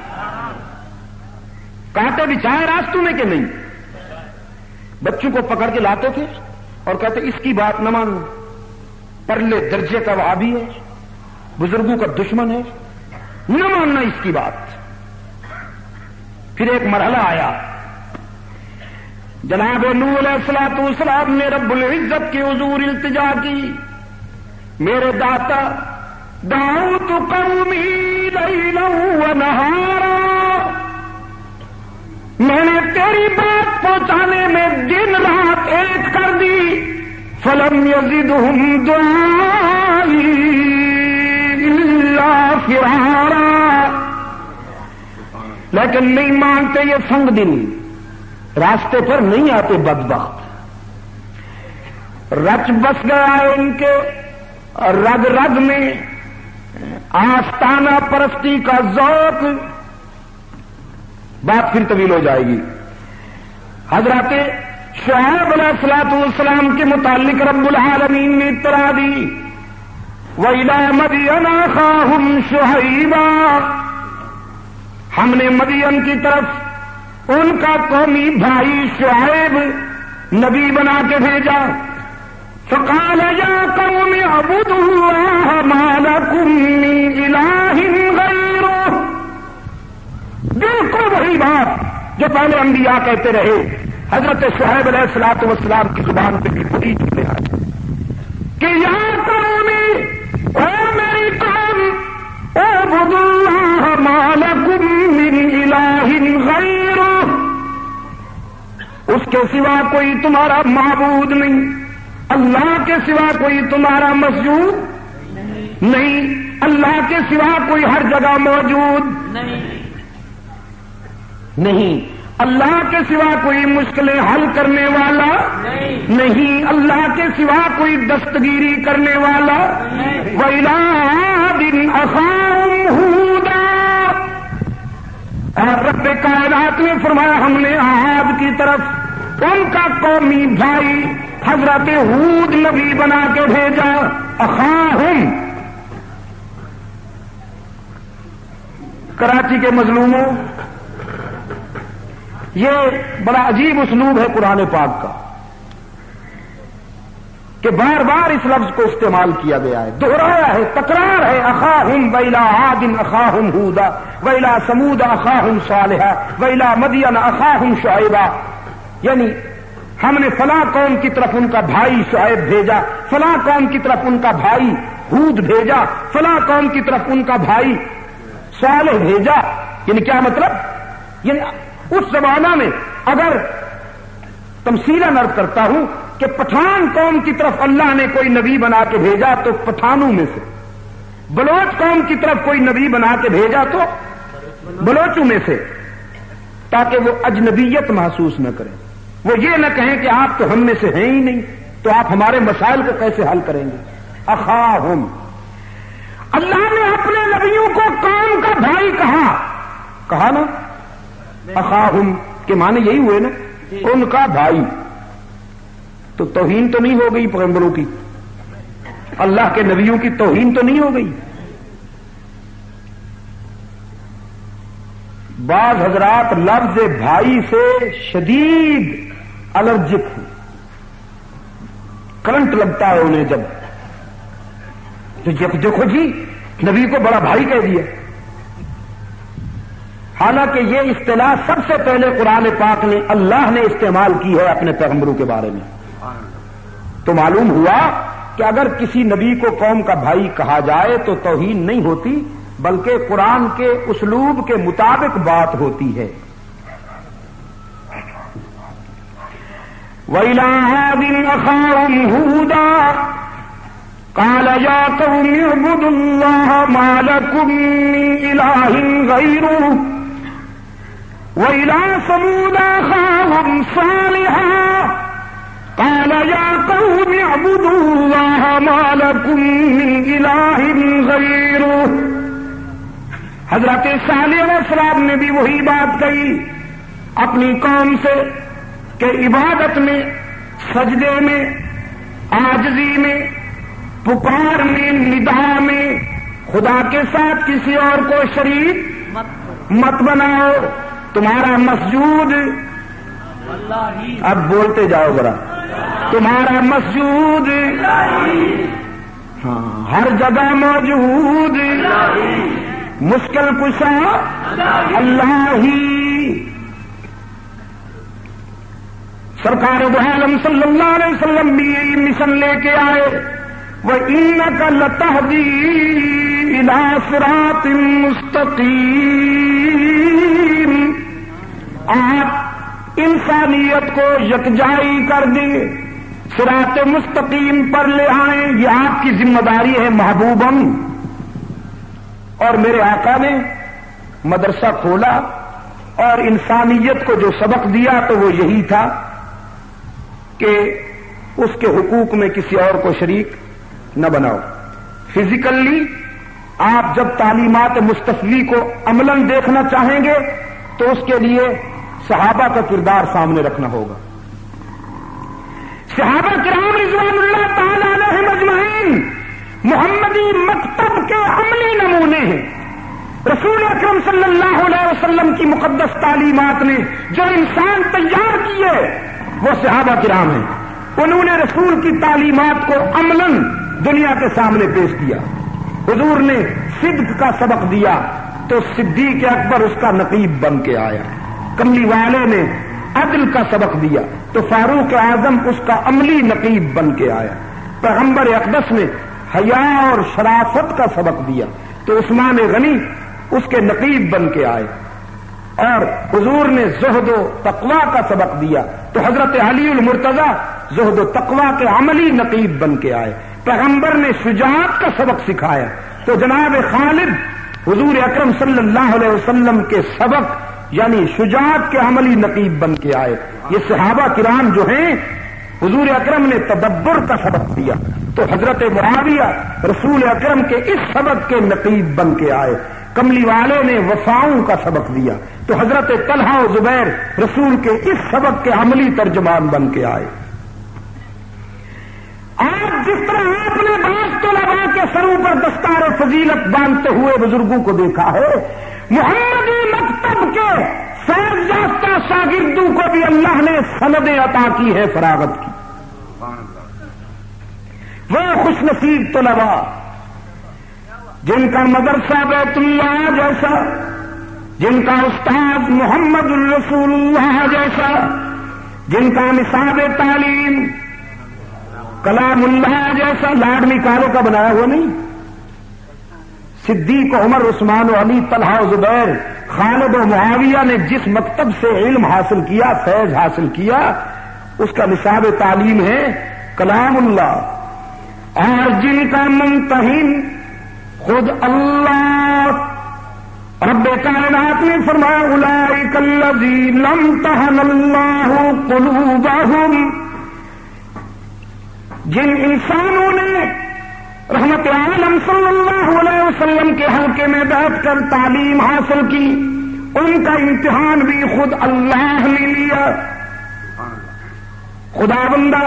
کانٹے بچھائے راستوں میں کہ نہیں؟ بچوں کو پکڑ کے لاتے تھے اور کہتے اس کی بات نہ مانو, پرلے درجے کا وہابی ہے, بزرگوں کا دشمن ہے, نہ ماننا اس کی بات. پھر ایک مرحلہ آیا, جناب نوح علیہ السلام نے رب العزت کے حضور التجا کی, میرے داتا دعوت قومی لیلا ونہارا, میں نے تیری بات پہنچانے میں دن رات ایک کر دی, فلم یزدہم دعائی الا فرارا, لیکن نہیں مانتے یہ سنگ دل, راستے پر نہیں آتے بدبخت. رچ بس گیا ہے ان کے رگ رگ میں آستانہ پرستی کا ذوق. بات پھر طویل ہو جائے گی. حضرت شعیب علیہ السلام کے متعلق رب العالمین نے اطلاع دی, وَإِلَىٰ مَدْيَنَ أَخَاهُمْ شُعَيْبًا, ہم نے مدین کی طرف ان کا قومی بھائی شعیب نبی بنا کے بھیجا. فقال یا قوم اعبدوا اللہ ما لکم من الہ غیرہ, بالکل وہی بات جو پہلے انبیاء کہتے رہے. حضرت شعیب علیہ السلام کی زبان پہ بھی وہی چلے آئے کہ یا قومی, اے میری قوم, اعبدوا اللہ ما لکم من الہ غیرہ, اس کے سوا کوئی تمہارا معبود نہیں, اللہ کے سوا کوئی تمہارا مسجود نہیں, اللہ کے سوا کوئی ہر جگہ موجود نہیں, اللہ کے سوا کوئی مشکلیں حل کرنے والا نہیں, اللہ کے سوا کوئی دستگیری کرنے والا. وَإِلَىٰ عَادٍ أَخَاهُمْ هُودًا, اور رب کائنات نے فرمایا ہم نے عاد کی طرف ان کا قومی بھائی حضرت ہود نبی بنا کے بھیجا. اخاہم, کراچی کے مظلوموں, یہ بڑا عجیب اسلوب ہے قرآن پاک کا کہ بار بار اس لفظ کو استعمال کیا گیا ہے, دہرایا ہے, تکرار ہے. اخاہم وَإِلَىٰ عَادٍ أَخَاهُمْ هُودًا وَإِلَىٰ ثَمُودَ أَخَاهُمْ صَالِحًا وَإِلَىٰ مَدْيَنَ أَخَاهُمْ شُعَيْبًا, یعنی ہم نے فلاں قوم کی طرف ان کا بھائی شعیب بھیجا, فلاں قوم کی طرف ان کا بھائی ہود بھیجا, فلاں قوم کی طرف ان کا بھائی صالح بھیجا. یعنی کیا مطلب؟ یعنی اس زمانہ میں اگر تمثیلاً عرض کرتا ہوں کہ پٹھان قوم کی طرف اللہ نے کوئی نبی بنا کے بھیجا تو پٹھانوں میں سے, بلوچ قوم کی طرف کوئی نبی بنا کے بھیجا تو بلوچوں میں سے, تاکہ وہ اجنبیت محسوس نہ کریں, وہ یہ نہ کہیں کہ آپ تو ہم میں سے ہیں ہی نہیں, تو آپ ہمارے مسائل کو کیسے حل کریں گے. اخاہم, اللہ نے اپنے نبیوں کو قوم کا بھائی کہا نا, اخاہم کے معنی یہی ہوئے نا, ان کا بھائی. تو توہین تو نہیں ہو گئی پیغمبروں کی, اللہ کے نبیوں کی توہین تو نہیں ہو گئی. بعض حضرات لفظ بھائی سے شدید الرجک ہیں, کرنٹ لگتا ہے انہیں جب دیکھو جی نبی کو بڑا بھائی کہہ دیا. حالانکہ یہ اصطلاح سب سے پہلے قرآن پاک نے اللہ نے استعمال کی ہے اپنے پیغمبروں کے بارے میں. تو معلوم ہوا کہ اگر کسی نبی کو قوم کا بھائی کہا جائے تو توہین نہیں ہوتی, بلکہ قرآن کے اسلوب کے مطابق بات ہوتی ہے. وَإِلَىٰ عَادٍ أَخَاهُمْ هُودًا قَالَ يَا قَوْمِ اعْبُدُوا اللَّهَ مَا لَكُم مِّنْ إِلَٰهٍ غَيْرُهُ وَإِلَىٰ ثَمُودَ أَخَاهُمْ صَالِحًا قال یا قوم اعبدوا اللہ ما لکم من الہ غیرہ. حضرت صالح علیہ السلام نے بھی وہی بات کہی اپنی قوم سے کہ عبادت میں، سجدے میں، عاجزی میں، پکار میں، ندا میں خدا کے ساتھ کسی اور کو شریک مت بناؤ. تمہارا مسجود، اب بولتے جاؤ ذرا، تمہارا مسجود ہاں ہر جگہ موجود، مشکل کشا اللہ ہی. سرکار دو عالم صلی اللہ علیہ وسلم بھی یہی مشن لے کے آئے. وَإِنَّكَ لَتَهْدِي إِلَىٰ صِرَاطٍ مُسْتَقِيمٍ. آپ انسانیت کو یکجائی کر دیں، صراط مستقیم پر لے آئیں. یہ آپ کی ذمہ داری ہے محبوبم. اور میرے آقا نے مدرسہ کھولا اور انسانیت کو جو سبق دیا تو وہ یہی تھا کہ اس کے حقوق میں کسی اور کو شریک نہ بناؤ. فزیکلی آپ جب تعلیمات مصطفی کو عملاً دیکھنا چاہیں گے تو اس کے لیے صحابہ کا کردار سامنے رکھنا ہوگا. صحابہ کرام رضوان اللہ تعالی علیہم اجمعین محمدی مکتب کے عملی نمونے ہیں. رسول اکرم صلی اللہ علیہ وسلم کی مقدس تعلیمات نے جو انسان تیار کیے وہ صحابہ کرام ہیں. انہوں نے رسول کی تعلیمات کو عملاً دنیا کے سامنے پیش کیا. حضور نے صدق کا سبق دیا تو صدیق اکبر اس کا نقیب بن کے آیا. کملی والے نے عدل کا سبق دیا تو فاروق اعظم اس کا عملی نقیب بن کے آیا. پیغمبر اقدس نے حیا اور شرافت کا سبق دیا تو عثمان غنی اس کے نقیب بن کے آئے. اور حضور نے زہد و تقوی کا سبق دیا تو حضرت علی المرتضی زہد و تقوی کے عملی نقیب بن کے آئے. پیغمبر نے شجاعت کا سبق سکھایا تو جناب خالد حضور اکرم صلی اللہ علیہ وسلم کے سبق یعنی شجاعت کے عملی نقیب بن کے آئے. یہ صحابہ کرام جو ہیں حضور اکرم نے تدبر کا سبق دیا تو حضرت معاویہ رسول اکرم کے اس سبق کے نقیب بن کے آئے. کملی والے نے وفاؤں کا سبق دیا تو حضرت طلحہ و زبیر رسول کے اس سبق کے عملی ترجمان بن کے آئے. آج جس طرح آپ نے بعض طلباء کے سروں پر دستار فضیلت باندھتے ہوئے بزرگوں کو دیکھا ہے، محمدی مکتب کے فیض یافتہ شاگردوں کو بھی اللہ نے سندیں عطا کی ہے فراغت کی. وہ خوش نصیب طلباء جن کا مدرسہ بیت اللہ جیسا، جن کا استاد محمد الرسول اللہ جیسا، جن کا نصاب تعلیم کلام اللہ جیسا لاڈلی کاروں کا بنایا ہوا نہیں. صدیق و عمر عثمان و علی طلحہ و زبیر خالد و معاویہ نے جس مکتب سے علم حاصل کیا، فیض حاصل کیا، اس کا نصاب تعلیم ہے کلام اللہ. اور جن کا ممتحن خود اللہ رب کائنات نے فرمایا اولئک الذین امتحن اللہ قلوبہم. جن انسانوں نے رحمت عالم صلی اللہ علیہ وسلم کے حلقے میں بیٹھ کر تعلیم حاصل کی ان کا امتحان بھی خود اللہ نے لیا. خدا بندہ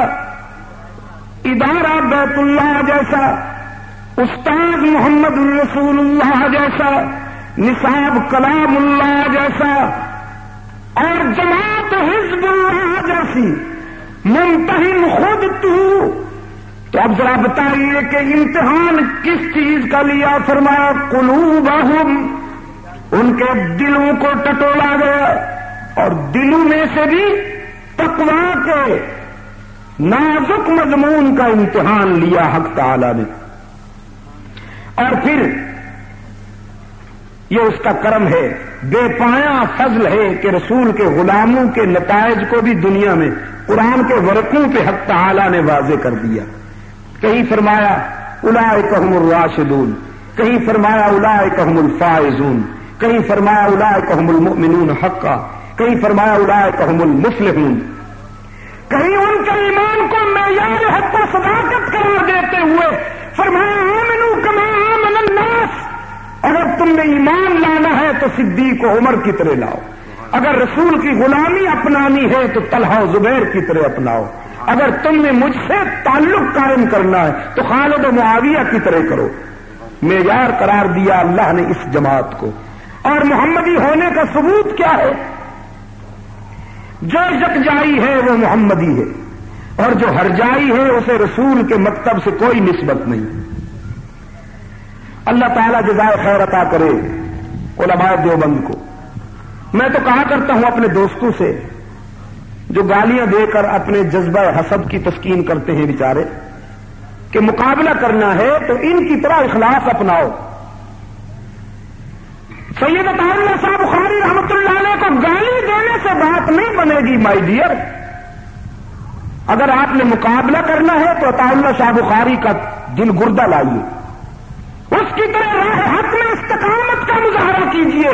ادارہ بیت اللہ جیسا، استاد محمد الرسول اللہ جیسا، نصاب کلام اللہ جیسا اور جماعت حزب اللہ جیسی ممتحن خود تو اب ذرا بتائیے کہ امتحان کس چیز کا لیا؟ فرمایا قلوبہم، ان کے دلوں کو ٹٹولا گیا اور دلوں میں سے بھی تقویٰ کے نازک مضمون کا امتحان لیا حق تعالی نے. اور پھر یہ اس کا کرم ہے، بے پایا فضل ہے کہ رسول کے غلاموں کے نتائج کو بھی دنیا میں قرآن کے ورقوں پہ حق تعالی نے واضح کر دیا. کہیں فرمایا اولئک هم الراشدون، کہیں فرمایا اولئک هم الفائزون، کہیں فرمایا اولئک هم المؤمنون حقا، کہیں فرمایا اولئک هم المفلحون. کہیں ان کے ایمان کو معیار حد و صداقت قرار دیتے ہوئے فرمایا آمنوا کما آمن الناس، اگر تم نے ایمان لانا ہے تو صدیق و عمر کی طرح لاؤ، اگر رسول کی غلامی اپنانی ہے تو طلحہ و زبیر کی طرح اپناؤ، اگر تم نے مجھ سے تعلق قائم کرنا ہے تو خالد و معاویہ کی طرح کرو۔ معیار قرار دیا اللہ نے اس جماعت کو، اور محمدی ہونے کا ثبوت کیا ہے؟ جو یکجائی ہے وہ محمدی ہے، اور جو ہرجائی ہے اسے رسول کے مکتب سے کوئی نسبت نہیں۔ اللہ تعالیٰ جزائے خیر عطا کرے علماء دیوبند کو۔ میں تو کہا کرتا ہوں اپنے دوستوں سے جو گالیاں دے کر اپنے جذبہ حسد کی تسکین کرتے ہیں بیچارے، کہ مقابلہ کرنا ہے تو ان کی طرح اخلاص اپناؤ۔ سید عطا اللہ صاحب بخاری رحمۃ اللہ علیہ کو گالی دینے سے بات نہیں بنے گی مائی ڈیئر۔ اگر آپ نے مقابلہ کرنا ہے تو عطا اللہ شاہ بخاری کا دل گردہ لائیے، اس کی طرح راہ حق میں استقامت کا مظاہرہ کیجیے۔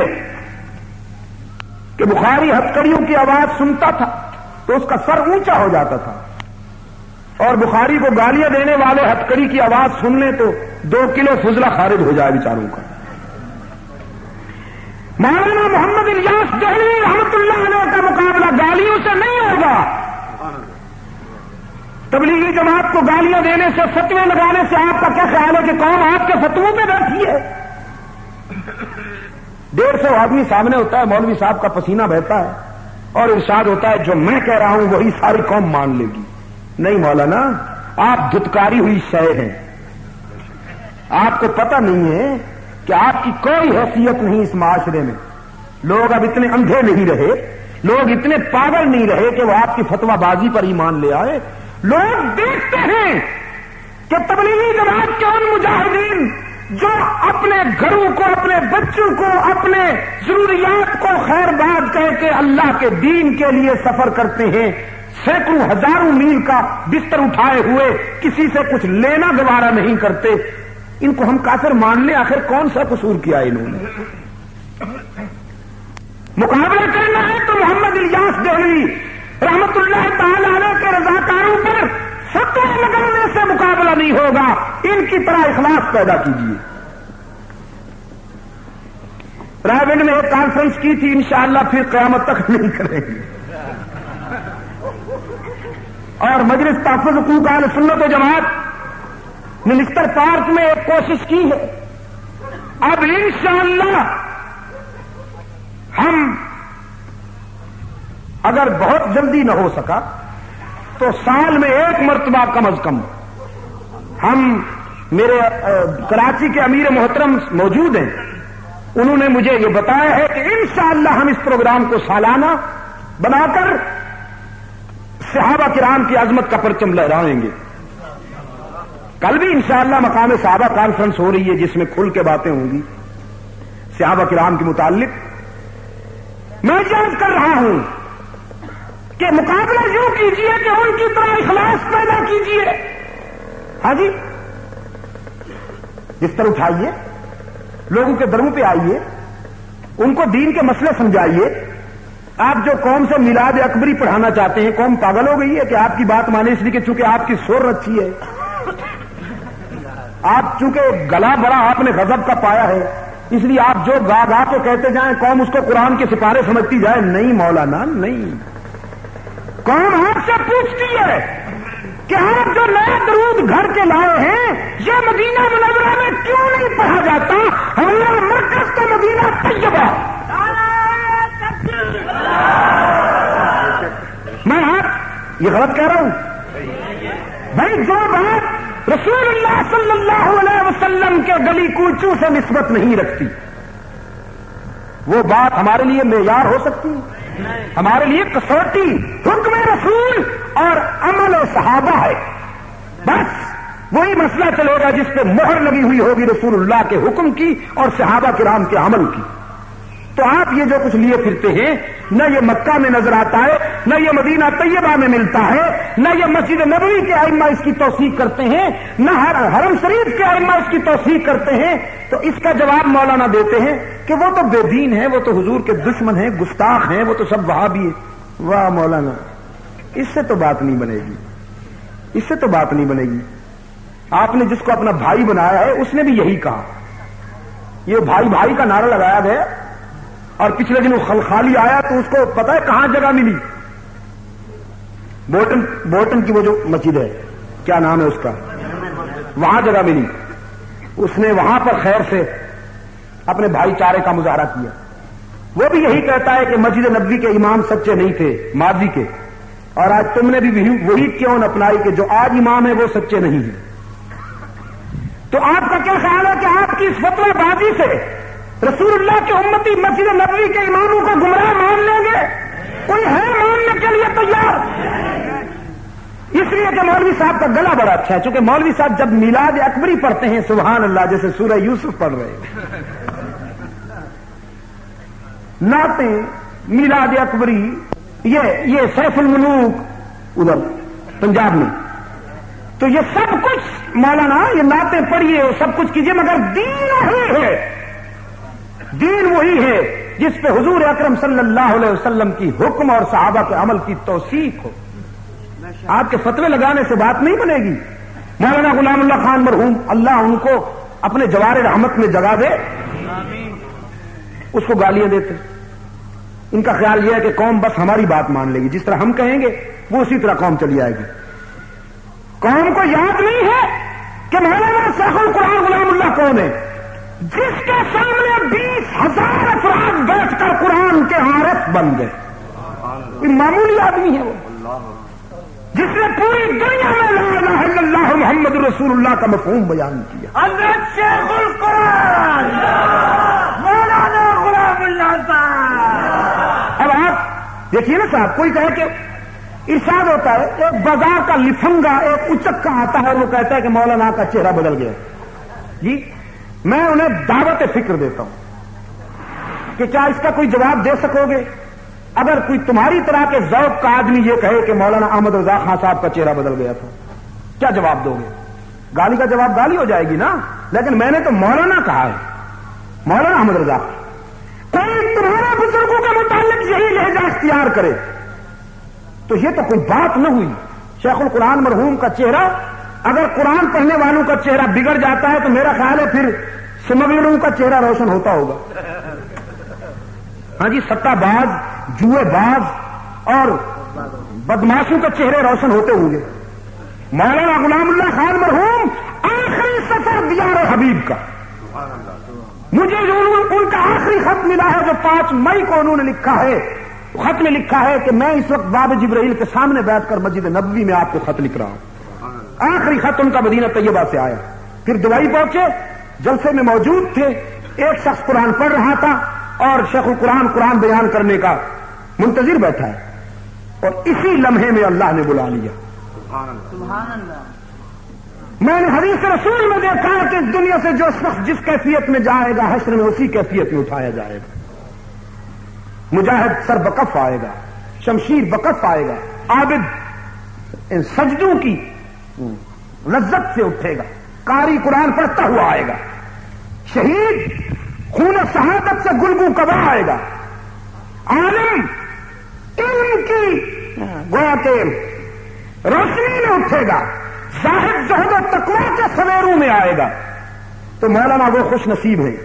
کہ بخاری ہتکڑیوں کی آواز سنتا تھا تو اس کا سر اونچا ہو جاتا تھا، اور بخاری کو گالیاں دینے والے ہتکڑی کی آواز سن لیں تو 2 کلو فضلہ خارج ہو جائے بیچاروں کا۔ مولانا محمد الیاس دہلوی رحمۃ اللہ علیہ کا مقابلہ گالیوں سے نہیں ہوگا۔ تبلیغی جماعت کو گالیاں دینے سے، فتوے لگانے سے آپ کا کیا خیال ہے کہ قوم آپ کے فتووں پہ بیٹھی ہے؟ 150 آدمی سامنے ہوتا ہے، مولوی صاحب کا پسینہ بہتا ہے اور ارشاد ہوتا ہے جو میں کہہ رہا ہوں وہی ساری قوم مان لے گی۔ نہیں مولانا، آپ دھتکاری ہوئی شے ہیں، آپ کو پتہ نہیں ہے کہ آپ کی کوئی حیثیت نہیں اس معاشرے میں۔ لوگ اب اتنے اندھے نہیں رہے، لوگ اتنے پاگل نہیں رہے کہ وہ آپ کی فتویٰ بازی پر ایمان لے آئے۔ لوگ دیکھتے ہیں کہ تبلیغی جماعت کے ان مجاہدین جو اپنے گھروں کو، اپنے بچوں کو، اپنے ضروریات کو خیر باد کہہ کے اللہ کے دین کے لیے سفر کرتے ہیں، سینکڑوں ہزاروں میل کا بستر اٹھائے ہوئے، کسی سے کچھ لینا گوارا نہیں کرتے، ان کو ہم کافر مان لیں؟ آخر کون سا قصور کیا انہوں نے؟ مقابلہ کرنا ہے تو محمد الیاس دہلوی رحمت اللہ تعالی علیہ کے رضاکاروں پر فتوے لگانے سے مقابلہ نہیں ہوگا، ان کی طرح اخلاص پیدا کیجیے۔ رائے میں ایک کانفرنس کی تھی، انشاءاللہ پھر قیامت تک نہیں کریں گے، اور مجلس تحفظ حقوق اہل سنت و جماعت نے مستر پارک میں ایک کوشش کی ہے۔ اب انشاءاللہ ہم اگر بہت جلدی نہ ہو سکا تو سال میں 1 مرتبہ کم از کم ہم، میرے کراچی کے امیر محترم موجود ہیں، انہوں نے مجھے یہ بتایا ہے کہ انشاءاللہ ہم اس پروگرام کو سالانہ بنا کر صحابہ کرام کی عظمت کا پرچم لہرائیں گے۔ کل بھی انشاءاللہ مقام صحابہ کانفرنس ہو رہی ہے جس میں کھل کے باتیں ہوں گی صحابہ کرام کے متعلق۔ میں یاد کر رہا ہوں کہ مقابلہ یوں کیجیے کہ ان کی طرح اخلاص پیدا کیجیے۔ ہاں جی، بستر اٹھائیے، لوگوں کے دروں پہ آئیے، ان کو دین کے مسئلے سمجھائیے۔ آپ جو قوم سے میلاد اکبری پڑھانا چاہتے ہیں، قوم پاگل ہو گئی ہے کہ آپ کی بات مانے، اس لیے کہ چونکہ آپ کی سر اچھی ہے، آپ چونکہ گلا بڑا آپ نے غضب کا پایا ہے، اس لیے آپ جو گا گا کے کہتے جائیں قوم اس کو قرآن کے سپارے سمجھتی جائے۔ نہیں مولانا، نہیں، قوم آپ سے پوچھتی ہے کہ آپ جو نیا درود گھر کے لائے ہیں یہ مدینہ منورہ میں کیوں نہیں پڑھا جاتا؟ ہمارا مرکز تو مدینہ طیبہ۔ میں آپ یہ غلط کہہ رہا ہوں بھائی؟ جو بات رسول اللہ صلی اللہ علیہ وسلم کے گلی کوچوں سے نسبت نہیں رکھتی وہ بات ہمارے لیے معیار ہو سکتی ہے؟ ہمارے لیے کسوٹی حکم رسول اور عمل صحابہ ہے، بس وہی مسئلہ چلے گا جس پہ مہر لگی ہوئی ہوگی رسول اللہ کے حکم کی اور صحابہ کرام کے عمل کی۔ تو آپ یہ جو کچھ لیے پھرتے ہیں، نہ یہ مکہ میں نظر آتا ہے، نہ یہ مدینہ طیبہ میں ملتا ہے، نہ یہ مسجد نبوی کے ائمہ اس کی توثیق کرتے ہیں، نہ حرم شریف کے ائمہ اس کی توثیق کرتے ہیں۔ تو اس کا جواب مولانا دیتے ہیں کہ وہ تو بے دین ہیں، وہ تو حضور کے دشمن ہیں، گستاخ ہیں، وہ تو سب وہابی ہیں۔ واہ مولانا، اس سے تو بات نہیں بنے گی، اس سے تو بات نہیں بنے گی۔ آپ نے جس کو اپنا بھائی بنایا ہے اس نے بھی یہی کہا، یہ بھائی بھائی کا نعرہ لگایا گیا، اور پچھلے دن وہ خلخالی آیا تو اس کو پتا ہے کہاں جگہ ملی؟ بورٹن کی وہ جو مسجد ہے، کیا نام ہے اس کا، وہاں جگہ ملی۔ اس نے وہاں پر خیر سے اپنے بھائی چارے کا مظاہرہ کیا۔ وہ بھی یہی کہتا ہے کہ مسجد نبوی کے امام سچے نہیں تھے ماضی کے، اور آج تم نے بھی وہی کیوں اپنائی کہ جو آج امام ہے وہ سچے نہیں ہیں۔ تو آپ کا کیا خیال ہے کہ آپ کی اس فتوی بازی سے رسول اللہ کے امتی مسجد نبوی کے اماموں کو گمراہ مان لیں گے؟ کوئی ہے ماننے کے لیے تیار؟ اس لیے کہ مولوی صاحب کا گلا بڑا اچھا ہے، چونکہ مولوی صاحب جب میلاد اکبری پڑھتے ہیں سبحان اللہ جیسے سورہ یوسف پڑھ رہے ہیں، نعتیں میلاد اکبری، یہ سیف الملوک ادھر پنجاب میں، تو یہ سب کچھ مولانا یہ نعتیں پڑھیے سب کچھ کیجیے، مگر دین وہی ہے، دین وہی ہے جس پہ حضور اکرم صلی اللہ علیہ وسلم کی حکم اور صحابہ کے عمل کی توثیق ہو۔ آپ کے فتوے لگانے سے بات نہیں بنے گی۔ مولانا غلام اللہ خان مرحوم اللہ ان کو اپنے جوار رحمت میں جگہ دے، اس کو گالیاں دیتے، ان کا خیال یہ ہے کہ قوم بس ہماری بات مان لے گی، جس طرح ہم کہیں گے وہ اسی طرح قوم چلی آئے گی۔ قوم کو یاد نہیں ہے کہ مولانا شیخ القرآن غلام اللہ کون ہے، جس کے سامنے 20,000 افراد بیٹھ کر قرآن کے حارث بن گئے۔ کوئی معمولی آدمی ہے وہ، جس نے پوری دنیا میں لا الہ الا اللہ محمد رسول اللہ کا مفہوم بیان کیا۔ حضرت شیخ القرآن مولانا غلام اللہ صاحب۔ اب آپ دیکھیے نا صاحب، کوئی کہے کہ ارشاد ہوتا ہے، ایک بازار کا لفنگا ایک اچکا آتا ہے اور وہ کہتا ہے کہ مولانا کا چہرہ بدل گیا، جی میں انہیں دعوت فکر دیتا ہوں کہ کیا اس کا کوئی جواب دے سکو گے؟ اگر کوئی تمہاری طرح کے ذوق کا آدمی یہ کہے کہ مولانا احمد رضا خان صاحب کا چہرہ بدل گیا تھا، کیا جواب دو گے؟ گالی کا جواب گالی ہو جائے گی نا، لیکن میں نے تو مولانا کہا ہے، مولانا احمد رضا خان۔ کوئی تمہارے بزرگوں کے متعلق یہی لہجہ اختیار کرے تو یہ تو کوئی بات نہ ہوئی۔ شیخ القرآن مرحوم کا چہرہ، اگر قرآن پڑھنے والوں کا چہرہ بگڑ جاتا ہے تو میرا خیال ہے پھر سمگلروں کا چہرہ روشن ہوتا ہوگا۔ ہاں جی، سٹہ باز، جوئے باز اور بدماشوں کے چہرے روشن ہوتے ہوں گے۔ مولانا غلام اللہ خان مرحوم آخری سفر دیار حبیب کا، مجھے جو ان کا آخری خط ملا ہے جو 5 مئی کو انہوں نے لکھا ہے، خط میں لکھا ہے کہ میں اس وقت باب جبرائیل کے سامنے بیٹھ کر مسجد نبوی میں آپ کو خط لکھ رہا ہوں۔ آخری خط ان کا مدینہ طیبہ سے آیا۔ پھر دبئی پہنچے، جلسے میں موجود تھے، ایک شخص قرآن پڑھ رہا تھا اور شیخ القرآن قرآن بیان کرنے کا منتظر بیٹھا ہے، اور اسی لمحے میں اللہ نے بلا لیا۔ سبحان اللہ۔ میں نے حدیث رسول میں دیکھا ہے کہ اس دنیا سے جو شخص جس کیفیت میں جائے گا حشر میں اسی کیفیت میں اٹھایا جائے گا۔ مجاہد سر بکف آئے گا، شمشیر بکف آئے گا، عابد ان سجدوں کی لذت سے اٹھے گا، قاری قرآن پڑھتا ہوا آئے گا، شہید خون شہادت سے گلگوں کبا آئے گا، عالم علم کی گویا کہ روشنی میں اٹھے گا، زاہد زہد و تقویٰ کے سویروں میں آئے گا۔ تو مولانا وہ خوش نصیب ہے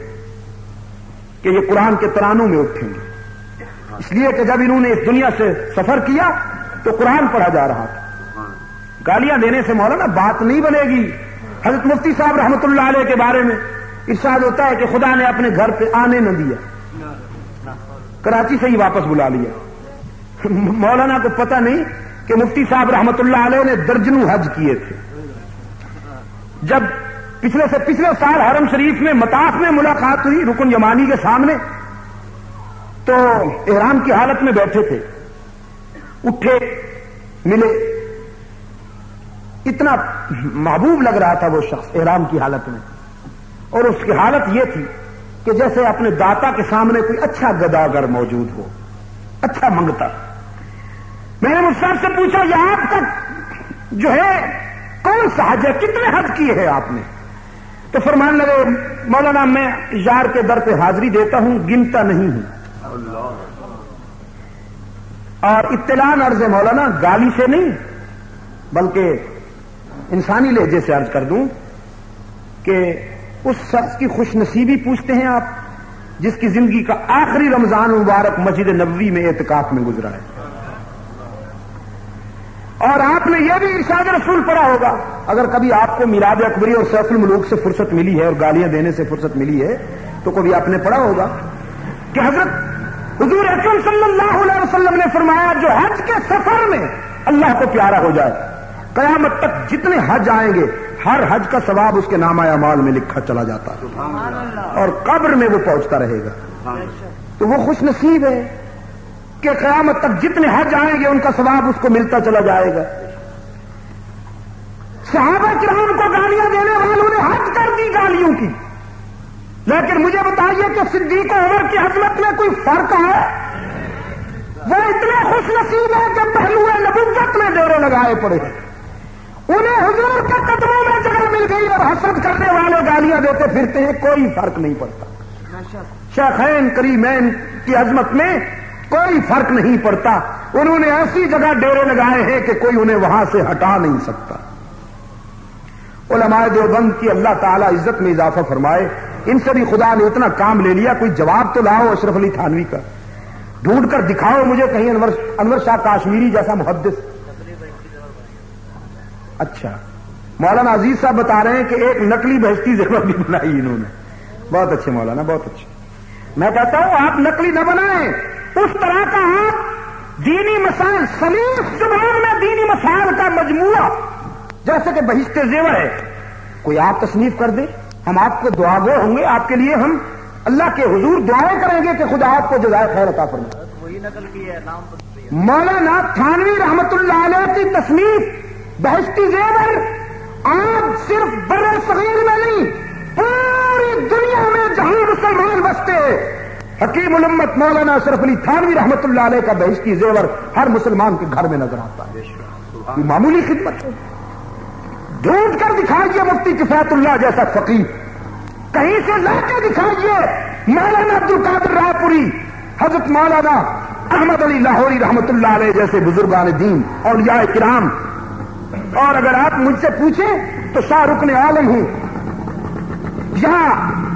کہ یہ قرآن کے ترانوں میں اٹھیں گے، اس لیے کہ جب انہوں نے اس دنیا سے سفر کیا تو قرآن پڑھا جا رہا تھا۔ گالیاں دینے سے مولانا بات نہیں بنے گی۔ حضرت مفتی صاحب رحمۃ اللہ علیہ کے بارے میں ارشاد ہوتا ہے کہ خدا نے اپنے گھر پہ آنے نہ دیا، کراچی سے ہی واپس بلا لیا۔ مولانا کو پتہ نہیں کہ مفتی صاحب رحمۃ اللہ علیہ نے درجنوں حج کیے تھے۔ جب پچھلے سال حرم شریف میں مطاف میں ملاقات ہوئی رکن یمانی کے سامنے، تو احرام کی حالت میں بیٹھے تھے، اٹھے ملے، اتنا محبوب لگ رہا تھا وہ شخص احرام کی حالت میں، اور اس کی حالت یہ تھی کہ جیسے اپنے داتا کے سامنے کوئی اچھا گداگر موجود ہو، اچھا منگتا۔ میں نے مجھ سے پوچھا یہ آپ کا جو ہے کون سا حج ہے، کتنے حج کیے ہیں آپ نے؟ تو فرمان لگے مولانا میں یار کے در پہ حاضری دیتا ہوں، گنتا نہیں ہوں۔ اور اطلاع عرض مولانا گالی سے نہیں بلکہ انسانی لہجے سے عرض کر دوں کہ اس شخص کی خوش نصیبی پوچھتے ہیں آپ جس کی زندگی کا آخری رمضان مبارک مسجد نبوی میں اعتکاف میں گزرا ہے. اور آپ نے یہ بھی ارشاد رسول پڑھا ہوگا اگر کبھی آپ کو میلاد اکبری اور سیف الملوک سے فرصت ملی ہے اور گالیاں دینے سے فرصت ملی ہے تو کبھی آپ نے پڑھا ہوگا کہ حضرت حضور اکرم صلی اللہ علیہ وسلم نے فرمایا جو حج کے سفر میں اللہ کو پیارا ہو جائے قیامت تک جتنے حج آئیں گے ہر حج کا ثواب اس کے نامہ اعمال میں لکھا چلا جاتا ہے اور قبر میں وہ پہنچتا رہے گا. تو وہ خوش نصیب ہے کہ قیامت تک جتنے حج آئیں گے ان کا ثواب اس کو ملتا چلا جائے گا. صحابہ کرام کو گالیاں دینے والوں نے حد کر دی گالیوں کی, لیکن مجھے بتائیے کہ صدیق و عمر کی عظمت میں کوئی فرق ہے؟ وہ اتنے خوش نصیب ہیں کہ پہلو نبوت میں ڈیرے لگائے پڑے ہیں. انہیں حضور کے قدموں میں جگہ مل گئی اور حسد کرنے والے گالیاں دیتے پھرتے ہیں, کوئی فرق نہیں پڑتا. شیخین کریمین کی عظمت میں کوئی فرق نہیں پڑتا. انہوں نے ایسی جگہ ڈیرے لگائے ہیں کہ کوئی انہیں وہاں سے ہٹا نہیں سکتا. علماء دیوبند کی اللہ تعالی عزت میں اضافہ فرمائے, ان سے بھی خدا نے اتنا کام لے لیا. کوئی جواب تو لاؤ اشرف علی تھانوی کا, ڈھونڈ کر دکھاؤ مجھے کہیں انور شاہ کاشمیری جیسا محدث. اچھا, مولانا عزیز صاحب بتا رہے ہیں کہ ایک نقلی بہشتی زیور بھی بنائی انہوں نے. بہت اچھے مولانا, بہت اچھے. میں کہتا ہوں آپ نقلی نہ بنائیں, اس طرح کا آپ دینی مسائل سلیم زبان میں دینی مسائل کا مجموعہ جیسے کہ بہشت زیور ہے کوئی آپ تصنیف کر دیں, ہم آپ کو دعا گو ہوں گے, آپ کے لیے ہم اللہ کے حضور دعائیں کریں گے کہ خدا آپ کو جزائے خیر عطا فرمائے. وہی نقل کی ہے نام مولانا تھانوی رحمت اللہ علیہ کی تصنیف بہشتی زیور آج صرف بر صغیر میں نہیں پوری دنیا میں جہاں مسلمان بستے ہیں, حکیم الامت مولانا اشرف علی تھانوی رحمت اللہ علیہ کا بہشتی زیور ہر مسلمان کے گھر میں نظر آتا ہے. یہ معمولی خدمت ہے. ڈھونڈ کر دکھائیے مفتی کفایت اللہ جیسا فقیر, کہیں سے لا کے دکھائیے مولانا عبد القادر رائے پوری, حضرت مولانا احمد علی لاہوری رحمت اللہ علیہ جیسے بزرگان دین اولیاء کرام. اور اگر آپ مجھ سے پوچھیں تو شاہ رکن عالم ہوں, یہاں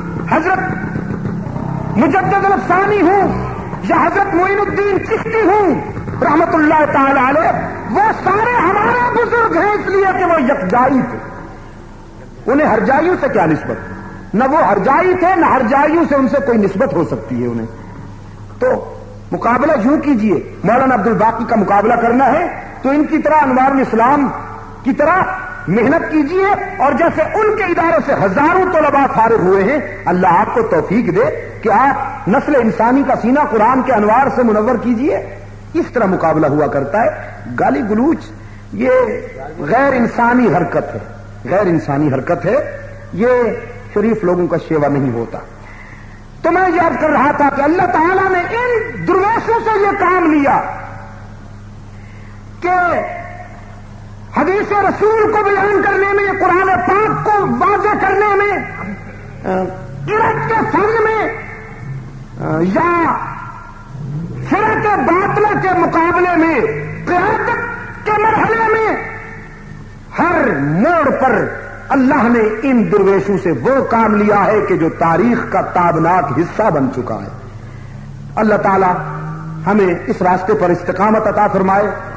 حضرت مجدد الثانی ہوں یا حضرت معین الدین چشتی ہوں رحمت اللہ تعالی علیہ, وہ سارے ہمارے بزرگ ہیں اس لیے کہ وہ یکجائی تھے. انہیں ہرجائیوں سے کیا نسبت؟ نہ وہ ہرجائی تھے نہ ہرجائیوں سے ان سے کوئی نسبت ہو سکتی ہے انہیں. تو مقابلہ یوں کیجئے, مولانا عبد الباقی کا مقابلہ کرنا ہے تو ان کی طرح انوار الاسلام کی طرح محنت کیجئے, اور جیسے ان کے ادارے سے ہزاروں طلباء فارغ ہوئے ہیں, اللہ آپ کو توفیق دے کہ آپ نسل انسانی کا سینہ قرآن کے انوار سے منور کیجئے. اس طرح مقابلہ ہوا کرتا ہے. گالی گلوچ یہ غیر انسانی حرکت ہے, غیر انسانی حرکت ہے, یہ شریف لوگوں کا شیوا نہیں ہوتا. تو میں یاد کر رہا تھا کہ اللہ تعالیٰ نے ان درویشوں سے یہ کام لیا کہ حدیث رسول کو بیان کرنے میں, قرآن پاک کو واضح کرنے میں, قرآن کے فن میں یا فرق باطلہ کے مقابلے میں, قیادت کے مرحلے میں, ہر موڑ پر اللہ نے ان درویشوں سے وہ کام لیا ہے کہ جو تاریخ کا تابناک حصہ بن چکا ہے. اللہ تعالی ہمیں اس راستے پر استقامت عطا فرمائے.